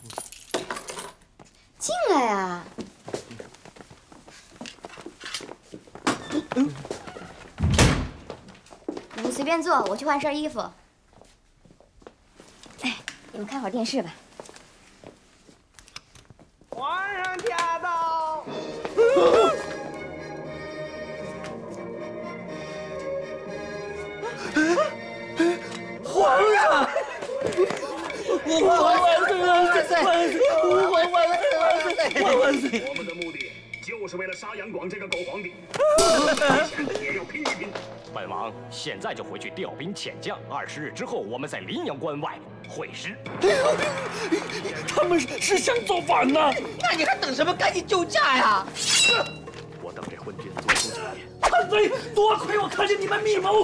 进来啊！你们随便坐，我去换身衣服。哎，你们看会儿电视吧。 皇上驾到！ 皇上！吾皇万岁！万岁！吾皇万岁！万岁！ 我们的目的就是为了杀杨广这个狗皇帝，也要拼一拼。 本王现在就回去调兵遣将，20日之后，我们在临阳关外会师。 他们是想造反呢？ 那你还等什么？赶紧救驾呀！ 我等这昏君做出几年。 叛贼！多亏我看见你们密谋。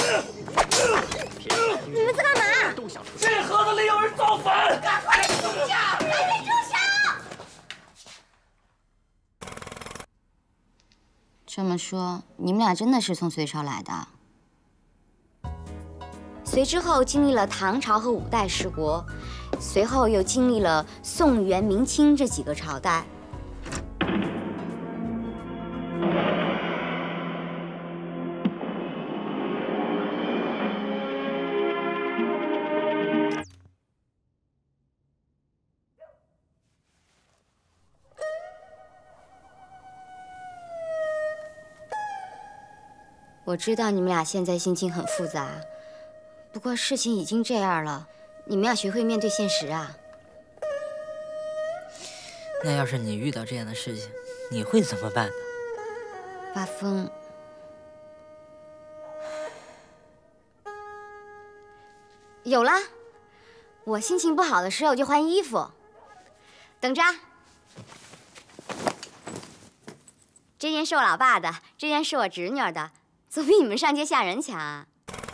你们在干嘛？ 这盒子里有人造反！ 赶快住下！ 赶紧住手！ 这么说，你们俩真的是从隋朝来的？隋之后经历了唐朝和5代十国，随后又经历了宋、元、明清这几个朝代。我知道你们俩现在心情很复杂，不过事情已经这样了，你们要学会面对现实啊。 那要是你遇到这样的事情，你会怎么办呢？ 发疯。有了，我心情不好的时候就换衣服。等着，这件是我老爸的，这件是我侄女的。 总比你们上街吓人强啊！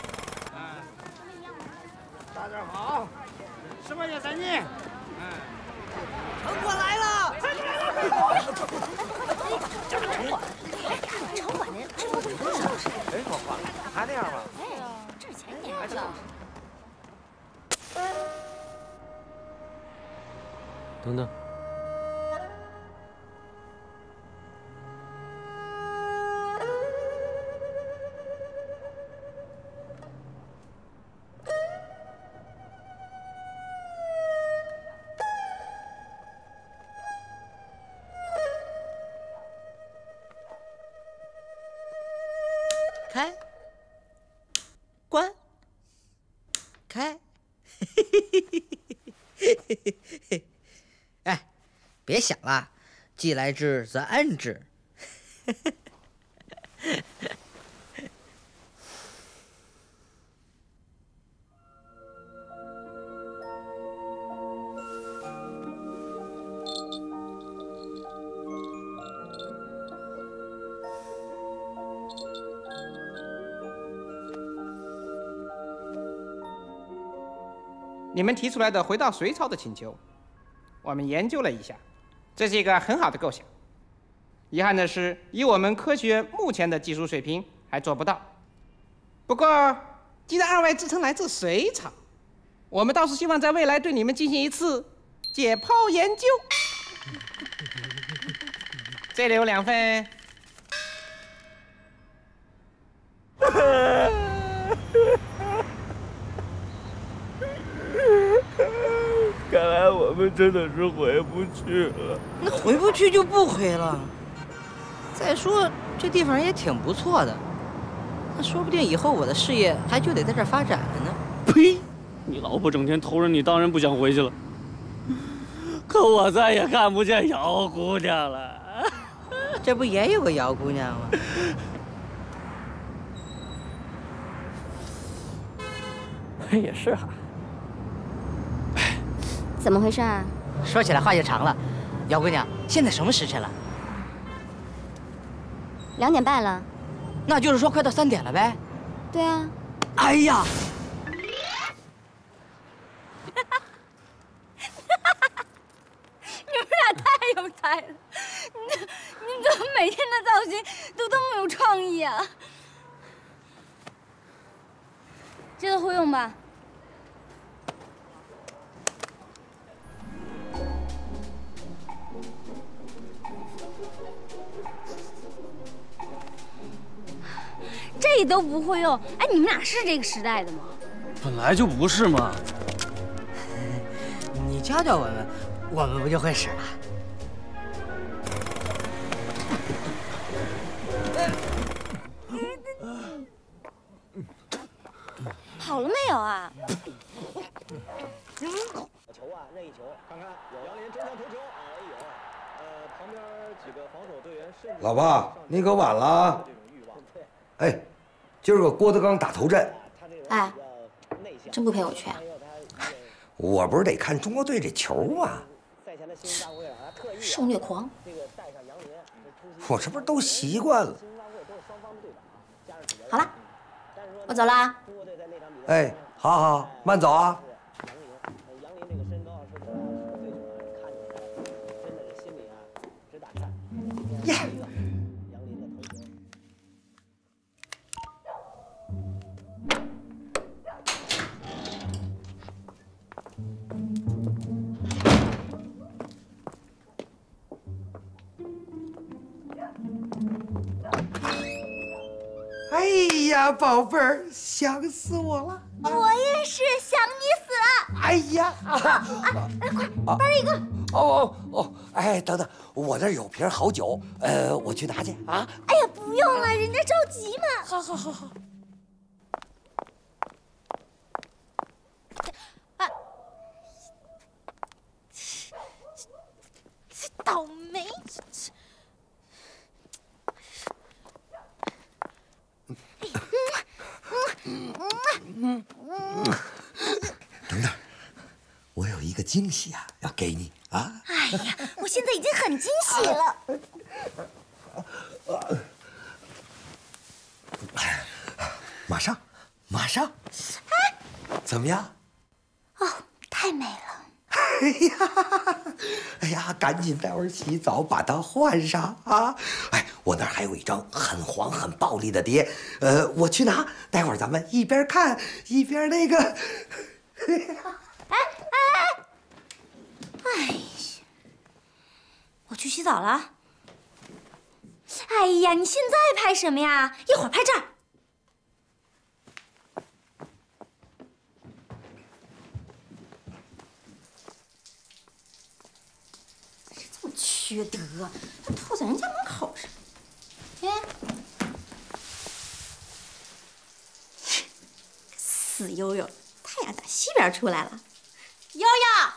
大家好，什么也在你。 城管来了！ 这是城管。 城管的制服怎么不收拾？ 人说话还那样吗？ 哎呦，这是前年的。 等等。 开，关，开，哎，别想了，既来之则安之。 你们提出来的回到隋朝的请求，我们研究了一下，这是一个很好的构想。遗憾的是，以我们科学目前的技术水平，还做不到。不过，既然2位自称来自隋朝，我们倒是希望在未来对你们进行一次解剖研究。这里有2份。 看来我们真的是回不去了。 那回不去就不回了。再说这地方也挺不错的，那说不定以后我的事业还就得在这儿发展了呢。 呸！你老婆整天偷人，你当然不想回去了。可我再也看不见姚姑娘了。 这不也有个姚姑娘吗？ 也是哈。 怎么回事啊？ 说起来话就长了，姚姑娘，现在什么时辰了 ？2点半了。 那就是说快到3点了呗？ 对啊。 哎呀！ 你们俩太有才了，你们怎么每天的造型都这么有创意啊？这个会用吧？ 这都不会用，哎，你们俩是这个时代的吗？ 本来就不是嘛。 你教教我们，我们不就会使了？ 好了没有啊？ 球啊，任意球，看看杨林真想头球，哎呦，旁边几个防守队员甚至老婆，你可晚了啊！哎，今儿个郭德纲打头阵。 哎，真不陪我去啊？ 我不是得看中国队这球吗？ 受虐狂！ 我这不是都习惯了？ 好了，我走啦。 哎，好好，慢走啊。耶！ 哎呀，宝贝儿，想死我了！ 我也是想你死了。 哎呀， 快搬一个。 哦，哎，等等，我这儿有瓶好酒，我去拿去啊。 哎呀，不用了，人家着急嘛。 好。 倒霉！ 等等，我有一个惊喜啊，要给你啊！ 哎呀，我现在已经很惊喜了。 马上！怎么样？ 哦，太美了！ 哎呀，赶紧待会儿洗澡把它换上啊！哎，我那儿还有一张很黄很暴力的碟，我去拿，待会儿咱们一边看一边那个。 哎呀，我去洗澡了。哎呀，你现在拍什么呀？一会儿拍这儿。这么缺德，还吐在人家门口上。死悠悠，太阳打西边出来了。悠悠。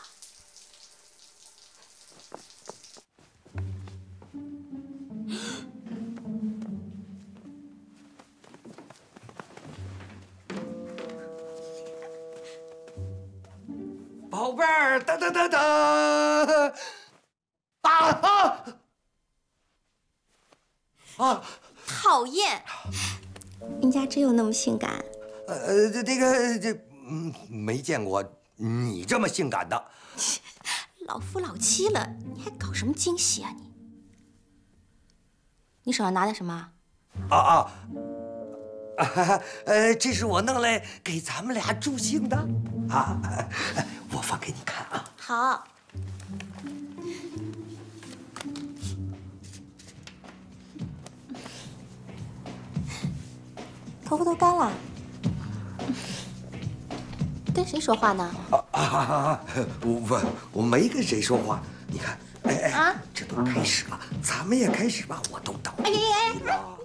宝贝儿，噔！ 讨厌！人家真有那么性感？ 没见过你这么性感的。 老夫老妻了，你还搞什么惊喜啊你？你手上拿的什么？ 这是我弄来给咱们俩助兴的啊！我放给你看啊。 好。头发都干了。跟谁说话呢？ 我没跟谁说话。你看，这都开始了，咱们也开始吧，我都等你了。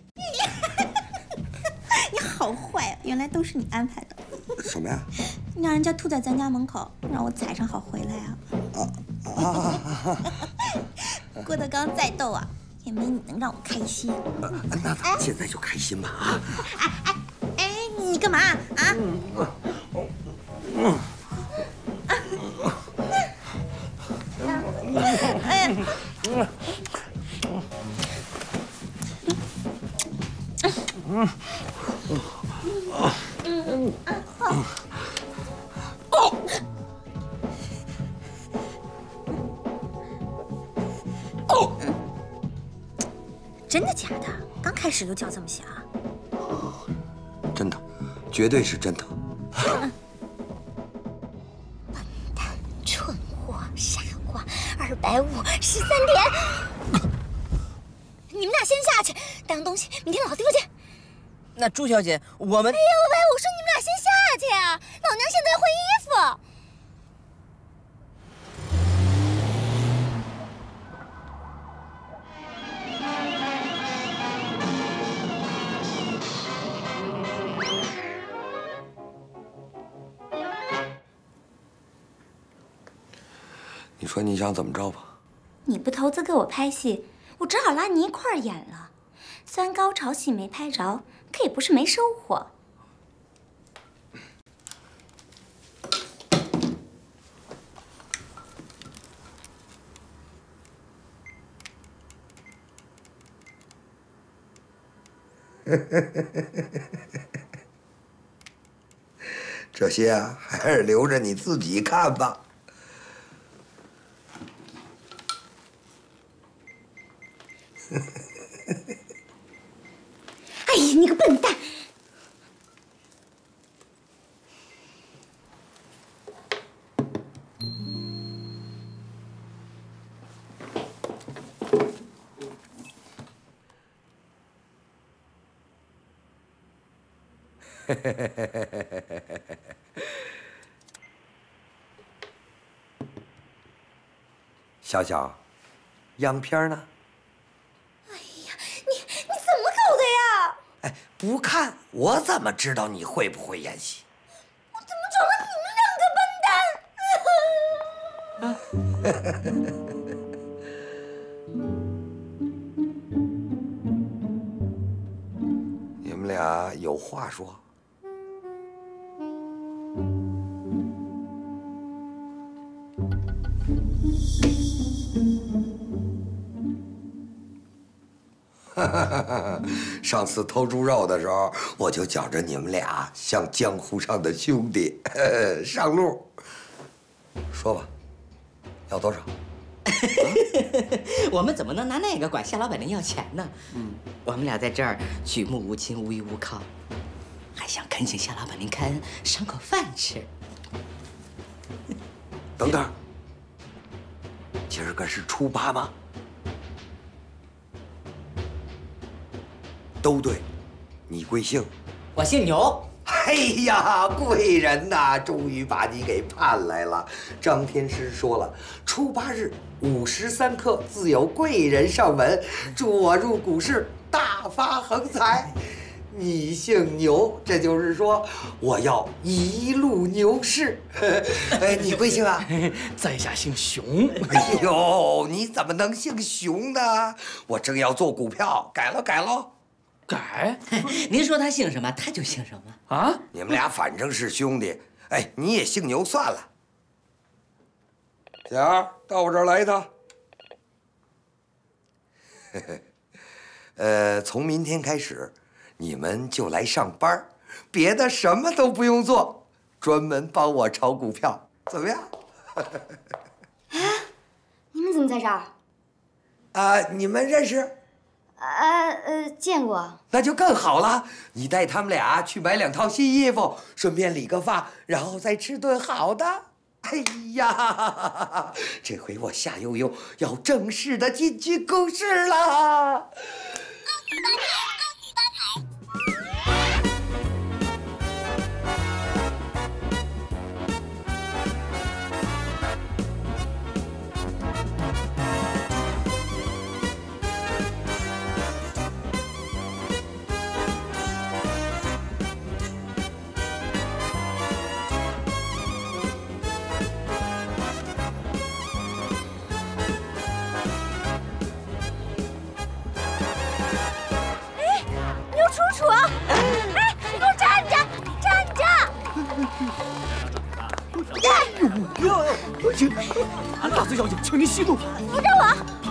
你好坏啊！原来都是你安排的。 什么呀？ 你让人家吐在咱家门口，让我踩上好回来啊！郭德纲再逗啊，也没你能让我开心。 那咱们现在就开心吧啊！ 你干嘛啊？真的假的？刚开始就叫这么响？ 真的，绝对是真的。 笨蛋，蠢货，傻瓜，250，13点。你们俩先下去，带上东西，明天老丢去。 那朱小姐，我们…… 哎呦喂！我说你们俩先下去啊！老娘现在换衣服。 你说你想怎么着吧？ 你不投资给我拍戏，我只好拉你一块儿演了。虽然高潮戏没拍着，可也不是没收获。 这些啊，还是留着你自己看吧。 哎呀，你个笨蛋！ 小小，样片呢？ 哎呀，你怎么搞的呀？ 哎，不看我怎么知道你会不会演戏？ 我怎么找了你们两个笨蛋？ 你们俩有话说。上次偷猪肉的时候，我就觉着你们俩像江湖上的兄弟。上路，说吧，要多少？ 我们怎么能拿那个管夏老板娘要钱呢？我们俩在这儿举目无亲，无依无靠，还想恳请夏老板您开恩，赏口饭吃。 等等，今儿个是初八吗？都对，你贵姓？ 我姓牛。 哎呀，贵人呐，终于把你给盼来了。张天师说了，初八日午时3刻，自有贵人上门，祝我入股市大发横财。你姓牛，这就是说我要一路牛市。你贵姓啊？ 在下姓熊。 哎呦，你怎么能姓熊呢？我正要做股票，改了。 改？您说他姓什么，他就姓什么啊？你们俩反正是兄弟，哎，你也姓牛算了。小二，到我这儿来一趟。从明天开始，你们就来上班，别的什么都不用做，专门帮我炒股票，怎么样？ 你们怎么在这儿？ 你们认识？ 见过。 那就更好了。你带他们俩去买2套新衣服，顺便理个发，然后再吃顿好的。哎呀，这回我夏悠悠要正式的进军股市了。 大嘴小姐，请您息怒。 扶着我！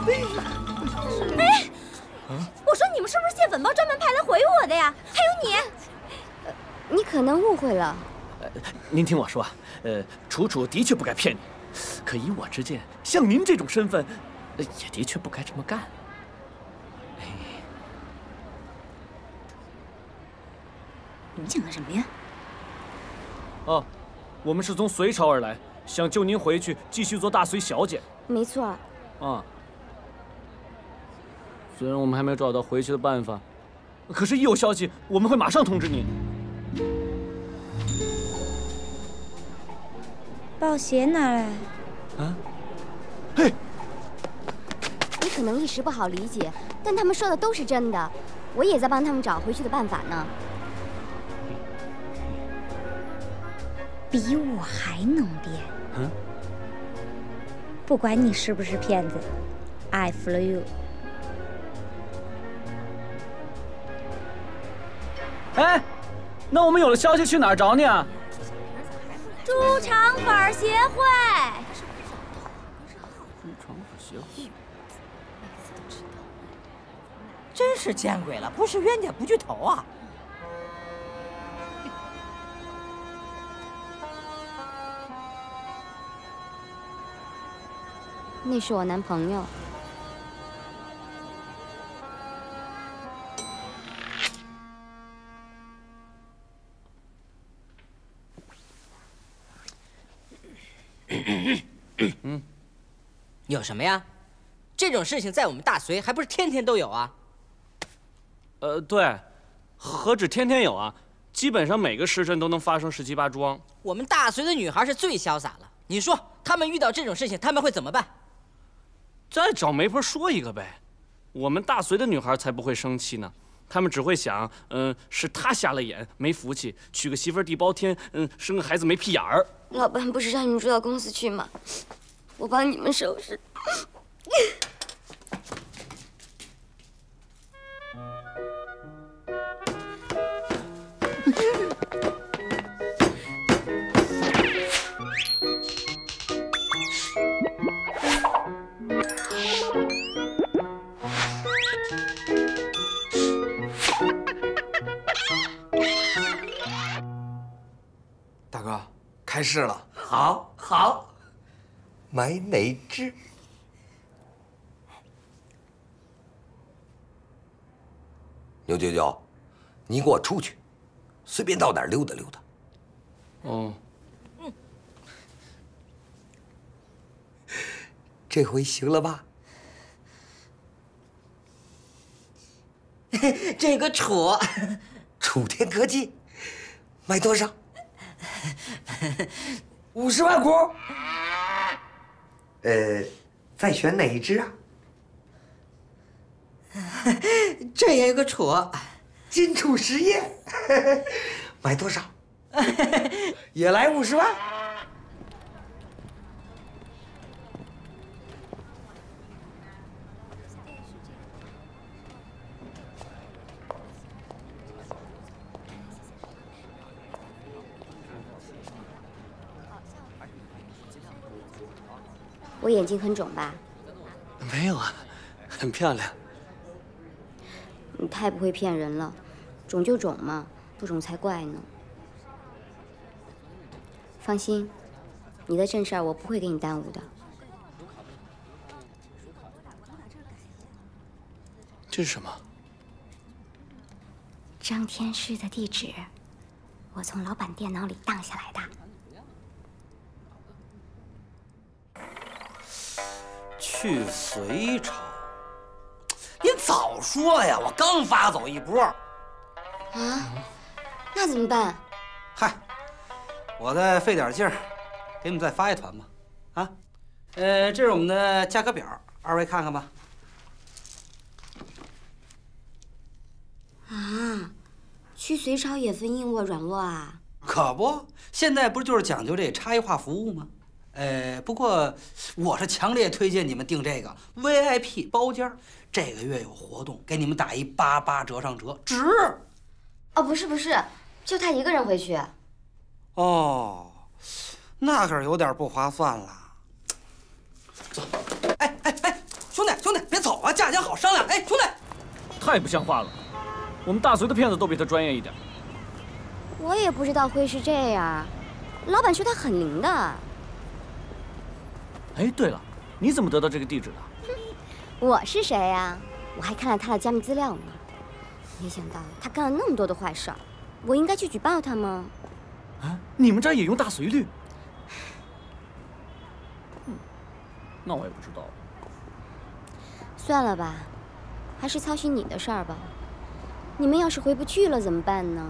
哎，我说你们是不是谢粉包专门派来回我的呀？还有你， 你可能误会了。 您听我说，楚楚的确不该骗你，可以我之见，像您这种身份，也的确不该这么干。 你们讲的什么呀？ 哦，我们是从隋朝而来。想救您回去，继续做大隋小姐。 没错。 啊，虽然我们还没有找到回去的办法，可是一有消息，我们会马上通知您。 把我鞋拿来。 啊？嘿， 你可能一时不好理解，但他们说的都是真的。我也在帮他们找回去的办法呢。 比我还能编。不管你是不是骗子 ，I follow you。 哎，那我们有了消息去哪儿找你啊？ 猪肠粉协会。 猪肠粉协会。 真是见鬼了，不是冤家不聚头啊！ 那是我男朋友。 有什么呀？这种事情在我们大隋还不是天天都有啊？ 对，何止天天有啊！ 基本上每个时辰都能发生17、8桩。 我们大隋的女孩是最潇洒了，你说她们遇到这种事情，她们会怎么办？ 再找媒婆说一个呗。我们大隋的女孩才不会生气呢，她们只会想，是她瞎了眼，没福气，娶个媳妇儿地包天，生个孩子没屁眼儿。 老板不是让你们住到公司去吗？我帮你们收拾。 大哥，开市了。好，好。买哪只？牛九九，你给我出去，随便到哪儿溜达溜达。 哦。 这回行了吧？ 这个楚， 楚天科技，卖多少？50万股。再选哪一只啊？ 这也有个楚， 金楚实业，买多少？也来50万。 我眼睛很肿吧？ 没有啊，很漂亮。 你太不会骗人了，肿就肿嘛，不肿才怪呢。放心，你的正事儿我不会给你耽误的。 这是什么？ 张天师的地址，我从老板电脑里当下来的。 去隋朝，你早说呀！我刚发走一波。 啊，那怎么办？ 嗨，我再费点劲儿，给你们再发一团吧。啊，这是我们的价格表，二位看看吧。 啊，去隋朝也分硬卧软卧啊？ 可不，现在不就是讲究这差异化服务吗？不过我是强烈推荐你们订这个 VIP 包间，这个月有活动，给你们打一88折上折，值。 哦，不是，就他一个人回去。 哦，那可是有点不划算了。走，哎，兄弟，别走啊，价钱好商量。哎，兄弟， 太不像话了，我们大隋的骗子都比他专业一点。 我也不知道会是这样，老板说他很灵的。 哎，对了，你怎么得到这个地址的？ 我是谁呀？我还看了他的加密资料呢。没想到他干了那么多的坏事儿，我应该去举报他吗？ 啊，你们这儿也用大隋律？那我也不知道了。 算了吧，还是操心你的事儿吧。你们要是回不去了怎么办呢？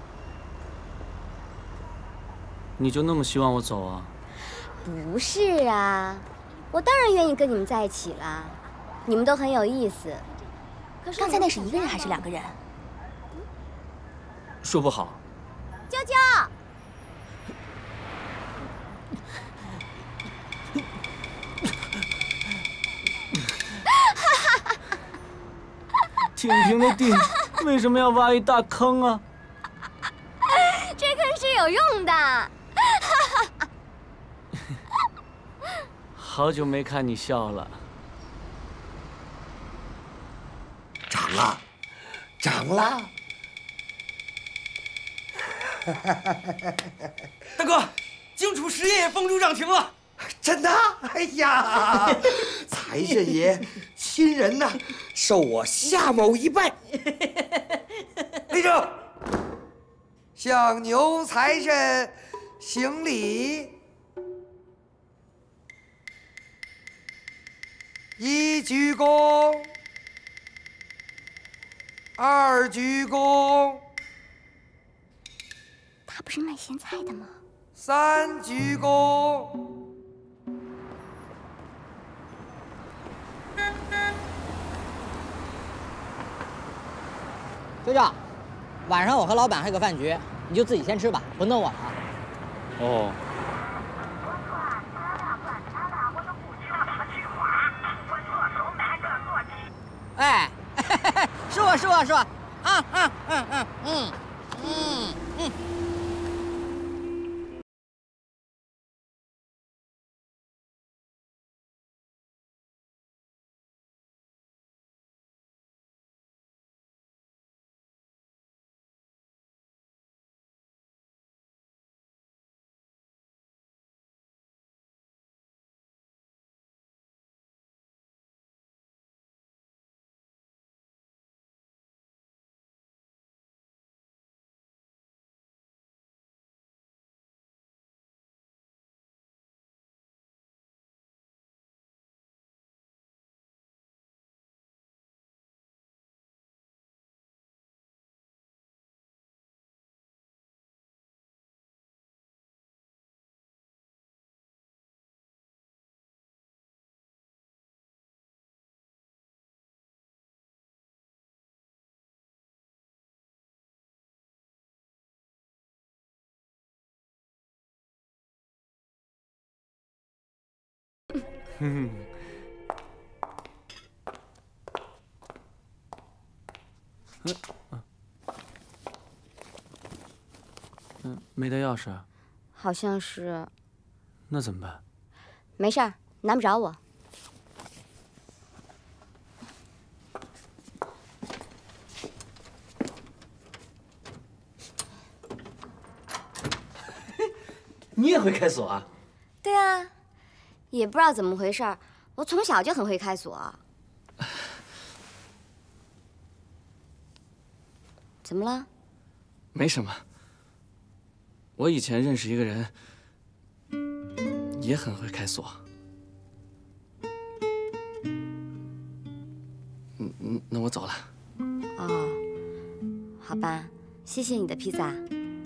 你就那么希望我走啊？ 不是啊，我当然愿意跟你们在一起啦，你们都很有意思。可是刚才那是一个人还是2个人？ 说不好。 啾啾， 挺平的地为什么要挖一大坑啊？ 这坑是有用的。 好久没看你笑了。 涨了！ 大哥，荆楚实业风烛涨停了， 真的？哎呀，财神爷亲人呐，受我夏某一拜。立正，向牛财神行礼。1鞠躬，2鞠躬不是卖咸菜的吗 ？3鞠躬。 就这样，晚上我和老板还有个饭局，你就自己先吃吧，不弄我了啊。 哦。 哎，是我， 没带钥匙。 好像是。 那怎么办？ 没事儿，难不着我。 你也会开锁啊？ 对啊，也不知道怎么回事儿，我从小就很会开锁。怎么了？ 没什么。我以前认识一个人，也很会开锁。那我走了。 哦，好吧，谢谢你的披萨。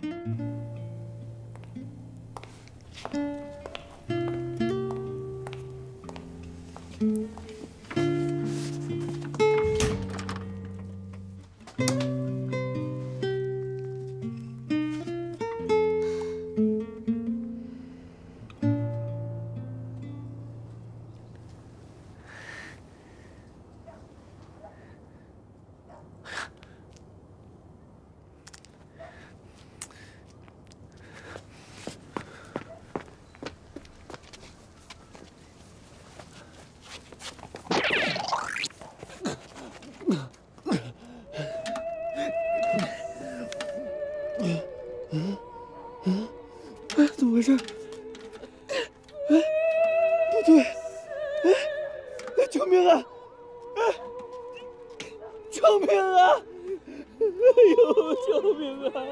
怎么回事？哎，不对，哎，救命啊！哎，救命啊！哎呦，救命啊！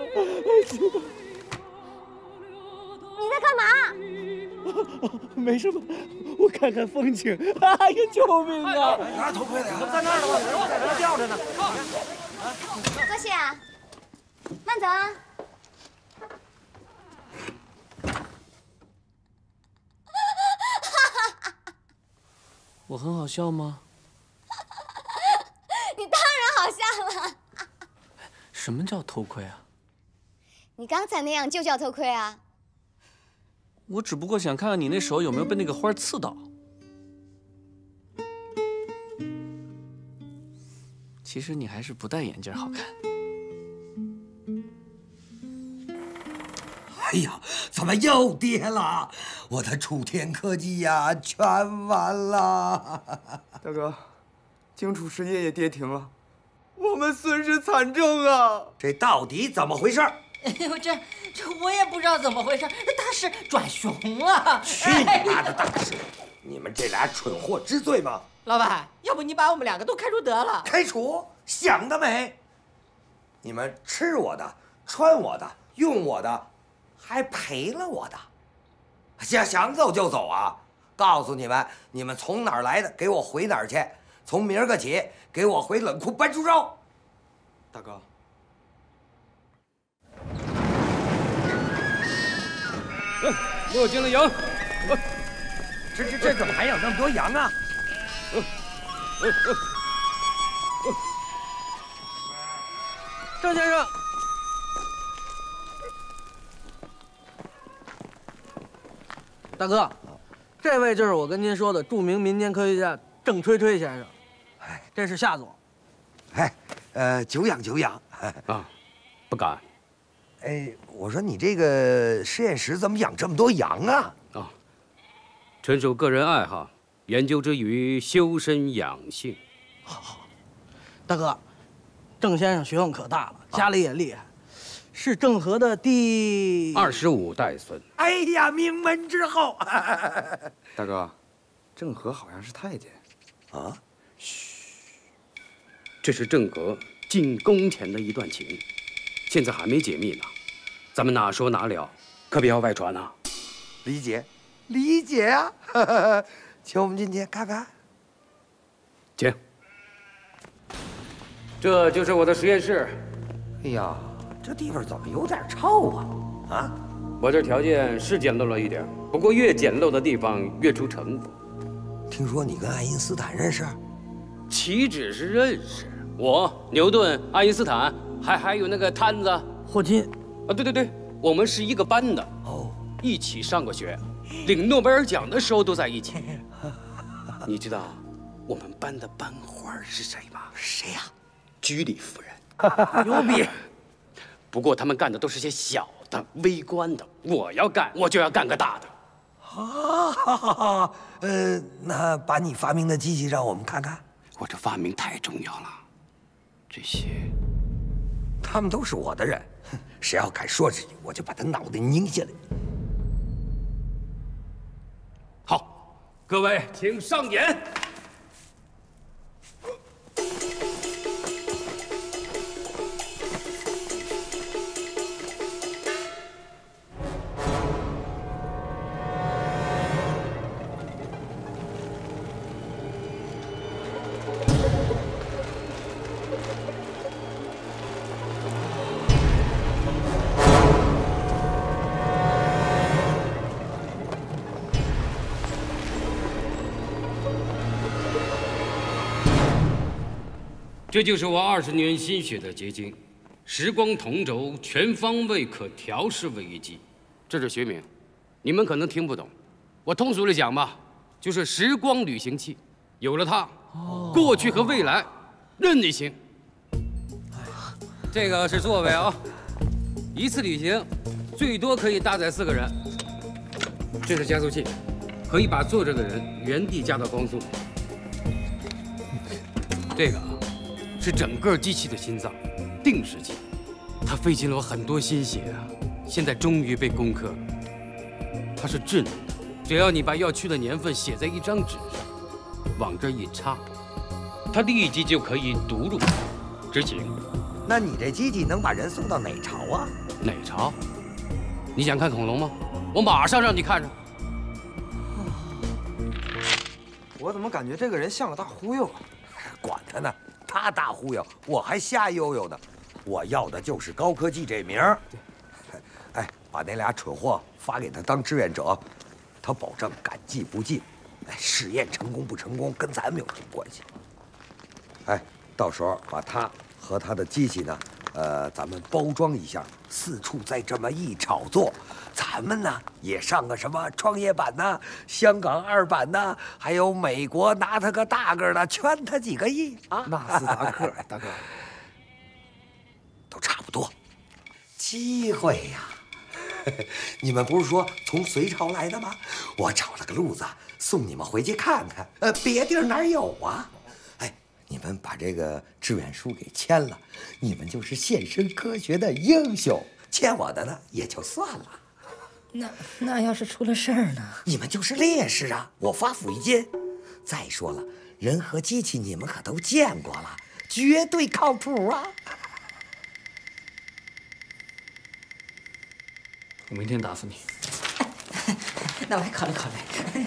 你在干嘛？ 没什么，我看看风景。哎呀，救命啊！ 拿头盔的呀？ 在那儿呢吗？人在那儿吊着呢。 多谢啊，慢走啊。 我很好笑吗？ 你当然好笑了。 什么叫偷窥啊？ 你刚才那样就叫偷窥啊？ 我只不过想看看你那手有没有被那个花刺到。其实你还是不戴眼镜好看。 哎呀，怎么又跌了？我的楚天科技呀，全完了！ 大哥，荆楚实业也跌停了，我们损失惨重啊！ 这到底怎么回事？ 哎呦，这我也不知道怎么回事，大势转熊了！ 去你妈的大势！你们这俩蠢货知罪吗？ 老板，要不你把我们两个都开除得了？ 开除？想得美！你们吃我的，穿我的，用我的。还赔了我的，想走就走啊！告诉你们，你们从哪儿来的，给我回哪儿去。从明儿个起，给我回冷库搬猪肉。 大哥， 没进了羊。 这怎么还有那么多羊啊？ 郑先生，大哥，这位就是我跟您说的著名民间科学家郑吹吹先生。哎，这是夏总。 哎，久仰久仰。 啊，不敢。 哎，我说你这个实验室怎么养这么多羊啊？ 啊，纯属个人爱好，研究之余修身养性。 好，大哥，郑先生学问可大了，家里也厉害，是郑和的第 25代孙。 哎呀，名门之后。 大哥，郑和好像是太监。 啊？ 这是郑和进宫前的一段情，现在还没解密呢，咱们哪说哪了，可别要外传啊！ 理解，理解啊！请我们进去看看。 请。这就是我的实验室。 哎呀，这地方怎么有点臭啊？啊？ 我这条件是简陋了一点，不过越简陋的地方越出成果。 听说你跟爱因斯坦认识？ 岂止是认识，我、牛顿、爱因斯坦，还有那个摊子霍金啊，对，我们是一个班的哦，一起上过学，领诺贝尔奖的时候都在一起。你知道我们班的班花是谁吗？ 谁呀？ 居里夫人。 牛逼！ 不过他们干的都是些小的、微观的，我要干，我就要干个大的。 好，那把你发明的机器让我们看看。 我这发明太重要了，这些， 他们都是我的人，谁要敢说出去，我就把他脑袋拧下来。 好，各位请上演。这就是我20年心血的结晶，时光同轴，全方位可调试位移机，这是学名，你们可能听不懂。我通俗的讲吧，就是时光旅行器，有了它，过去和未来任你行。这个是座位啊，一次旅行最多可以搭载4个人。这是加速器，可以把坐着的人原地加到光速。这个啊。是整个机器的心脏，定时器，它费尽了我很多心血啊，现在终于被攻克了。它是智能的，只要你把要去的年份写在一张纸上，往这一插，它立即就可以读入执行。 那你这机器能把人送到哪朝啊？ 哪朝？你想看恐龙吗？我马上让你看着。 我怎么感觉这个人像个大忽悠啊？ 管他呢！他大忽悠，我还瞎悠悠呢。我要的就是高科技这名儿。哎，把那俩蠢货发给他当志愿者，他保证感激不尽。哎，试验成功不成功跟咱们有什么关系？哎，到时候把他和他的机器呢，咱们包装一下，四处再这么一炒作，咱们呢也上个什么创业板呐、香港2版呐，还有美国拿他个大个的圈他几个亿啊！ 纳斯达克，大哥， 都差不多。机会呀！你们不是说从隋朝来的吗？我找了个路子送你们回去看看，别地儿哪有啊？哎，你们把这个志愿书给签了，你们就是献身科学的英雄。欠我的呢也就算了。 那要是出了事儿呢？ 你们就是烈士啊，我发抚恤金。再说了，人和机器你们可都见过了，绝对靠谱啊！ 我明天打死你。 那我还考虑考虑。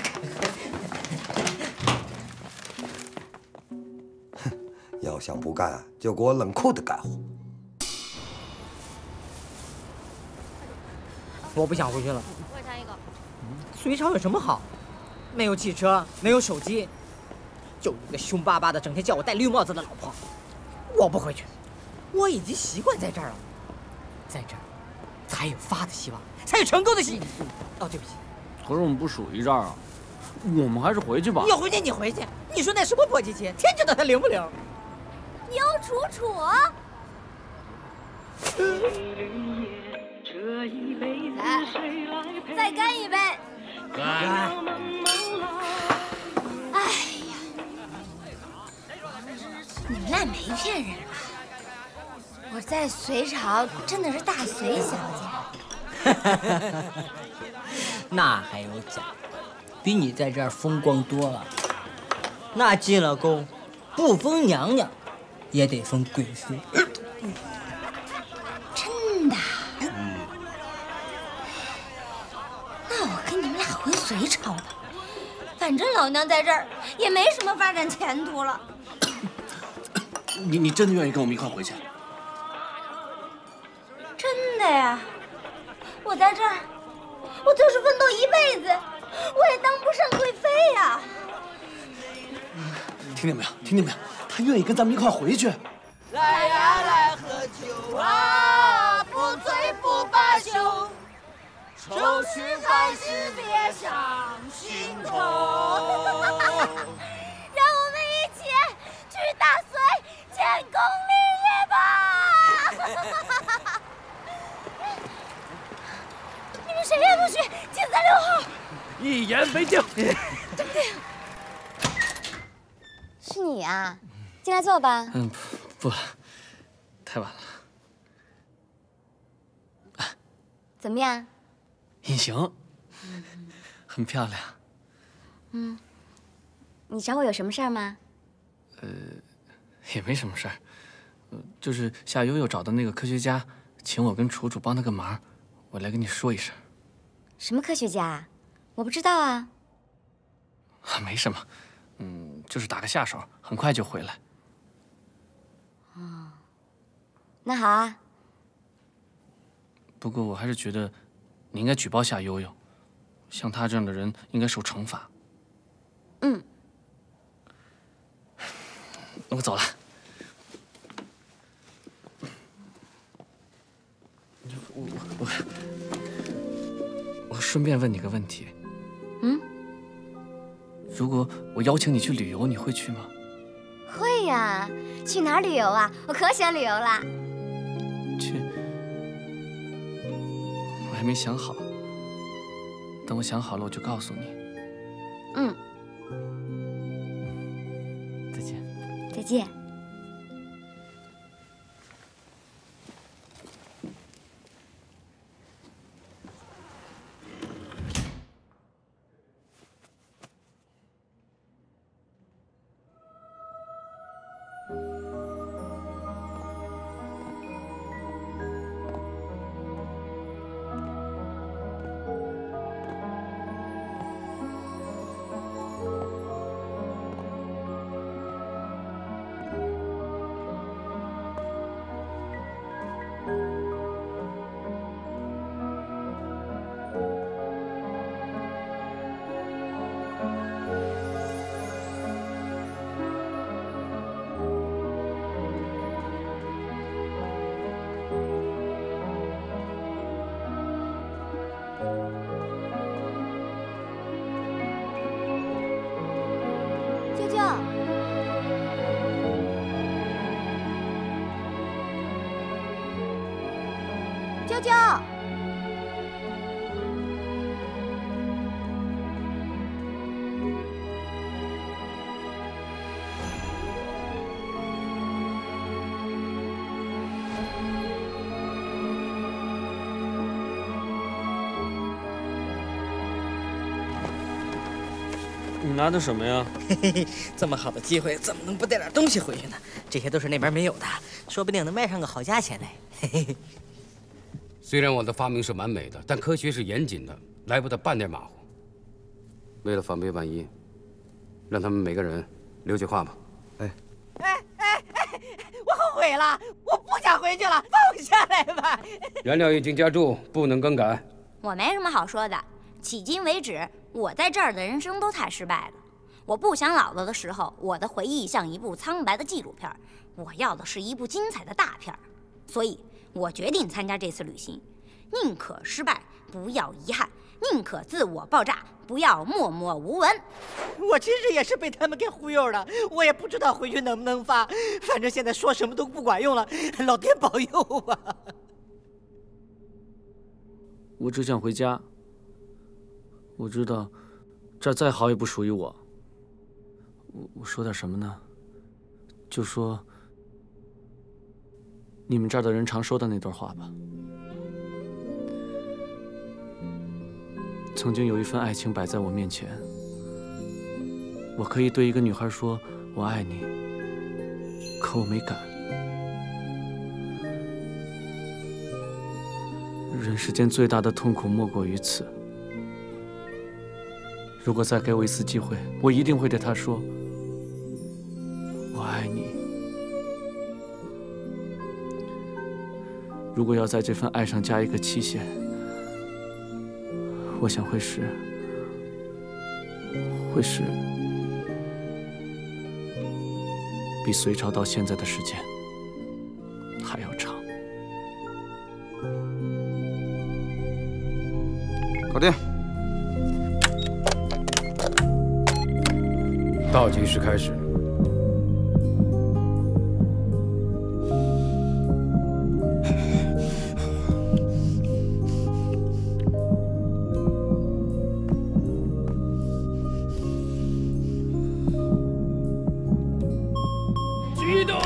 要想不干，就给我冷酷的干活。 我不想回去了。 我也谈一个。 隋朝有什么好？没有汽车，没有手机，就一个凶巴巴的、整天叫我戴绿帽子的老婆。我不回去，我已经习惯在这儿了，在这儿才有发的希望，才有成功的希望。哦，对不起。 可是我们不属于这儿啊，我们还是回去吧。 你回去，你回去。你说那什么破机器，天知道它灵不灵？ 牛楚楚。来，再干一杯。 来。 哎呀，你们俩没骗人吧？我在隋朝真的是大隋小姐。 那还有假？比你在这儿风光多了。那进了宫，不封娘娘，也得封贵妃。 真的？那我跟你们俩回隋朝吧，反正老娘在这儿也没什么发展前途了。 你真的愿意跟我们一块回去？ 真的呀，我在这儿，我就是奋斗一辈子，我也当不上贵妃呀。 听见没有？听见没有？他愿意跟咱们一块回去。 来呀来喝酒啊，不醉不罢休，愁绪烦事别上心头。 让我们一起去大隋建功立业吧！你们谁也不许进36号。 一言为定。 是你啊，进来坐吧。 不了，太晚了。 怎么样？ 隐形，很漂亮。 你找我有什么事儿吗？ 也没什么事儿，就是夏悠悠找的那个科学家，请我跟楚楚帮他个忙，我来跟你说一声。 什么科学家啊？我不知道啊。 没什么，就是打个下手，很快就回来。 哦，那好啊。 不过我还是觉得，你应该举报夏悠悠，像他这样的人应该受惩罚。我走了。我顺便问你个问题。如果我邀请你去旅游，你会去吗？ 会呀，去哪儿旅游啊？我可喜欢旅游啦。 去，我还没想好。等我想好了，我就告诉你。再见。 再见。啾啾， 你拿的什么呀？ 嘿嘿嘿，这么好的机会，怎么能不带点东西回去呢？这些都是那边没有的，说不定能卖上个好价钱来。嘿嘿嘿。 虽然我的发明是完美的，但科学是严谨的，来不得半点马虎。为了防备万一，让他们每个人留句话吧。 我后悔了，我不想回去了，放我下来吧。 原料已经加注，不能更改。 我没什么好说的。迄今为止，我在这儿的人生都太失败了。我不想老了的时候，我的回忆像一部苍白的纪录片，我要的是一部精彩的大片。所以，我决定参加这次旅行，宁可失败，不要遗憾；宁可自我爆炸，不要默默无闻。 我其实也是被他们给忽悠了，我也不知道回去能不能发，反正现在说什么都不管用了，老天保佑吧。 我只想回家。我知道，这儿再好也不属于我。我说点什么呢？就说你们这儿的人常说的那段话吧。曾经有一份爱情摆在我面前，我可以对一个女孩说“我爱你”，可我没敢。人世间最大的痛苦莫过于此。如果再给我一次机会，我一定会对她说“我爱你”。如果要在这份爱上加一个期限，我想会是比隋朝到现在的时间还要长。 搞定。倒计时开始。 激动！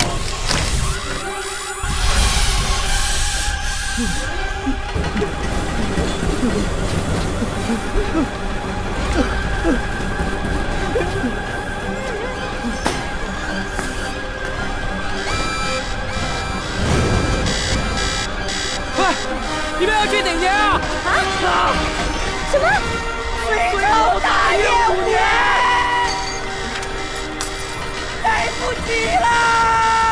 快，你们要去哪年啊？ 啊？什么？ 隋朝大业5年，来不及了！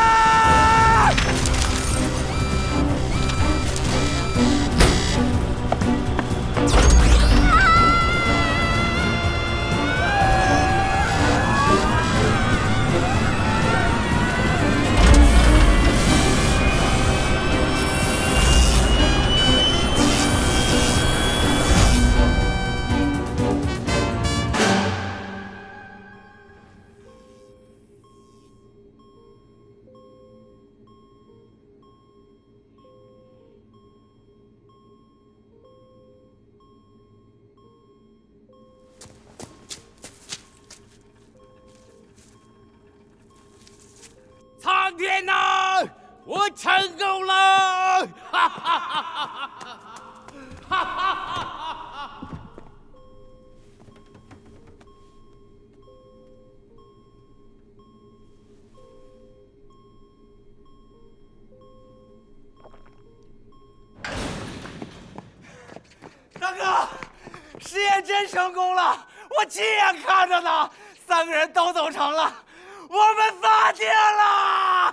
苍天呐，我成功了！哈哈哈哈哈哈！ 大哥，实验真成功了，我亲眼看着呢，3个人都走成了。我们发电了！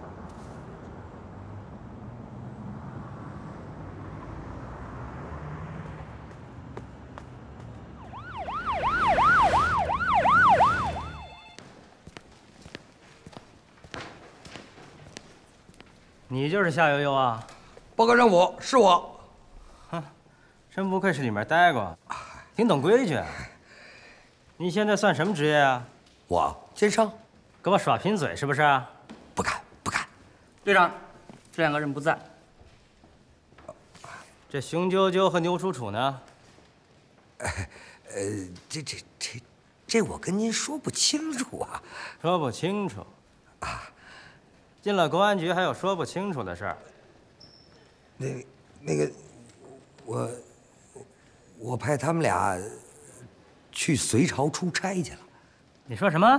你就是夏悠悠啊？ 报告任务，是我。 哼，真不愧是里面待过，挺懂规矩。你现在算什么职业啊？ 我奸商。 跟我耍贫嘴是不是？ 不敢，不敢。 队长，这2个人不在。 这熊赳赳和牛楚楚呢？ 这我跟您说不清楚啊。 说不清楚啊？进了公安局还有说不清楚的事儿？ 那个，我派他们俩去隋朝出差去了。 你说什么？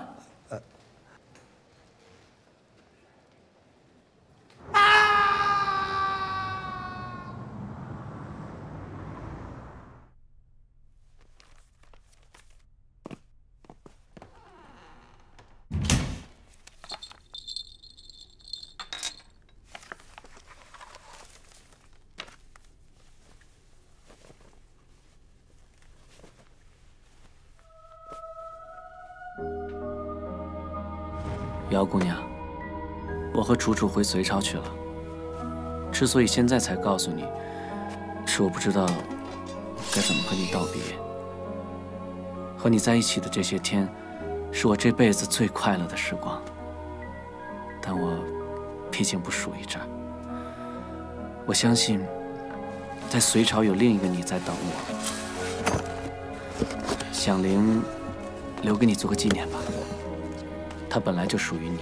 姚姑娘，我和楚楚回隋朝去了。之所以现在才告诉你，是我不知道该怎么和你道别。和你在一起的这些天，是我这辈子最快乐的时光。但我毕竟不属于这儿。我相信，在隋朝有另一个你在等我。响铃，留给你做个纪念吧。它本来就属于你。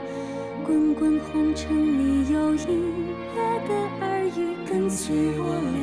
滚滚红尘里有音乐的耳语，跟随我俩。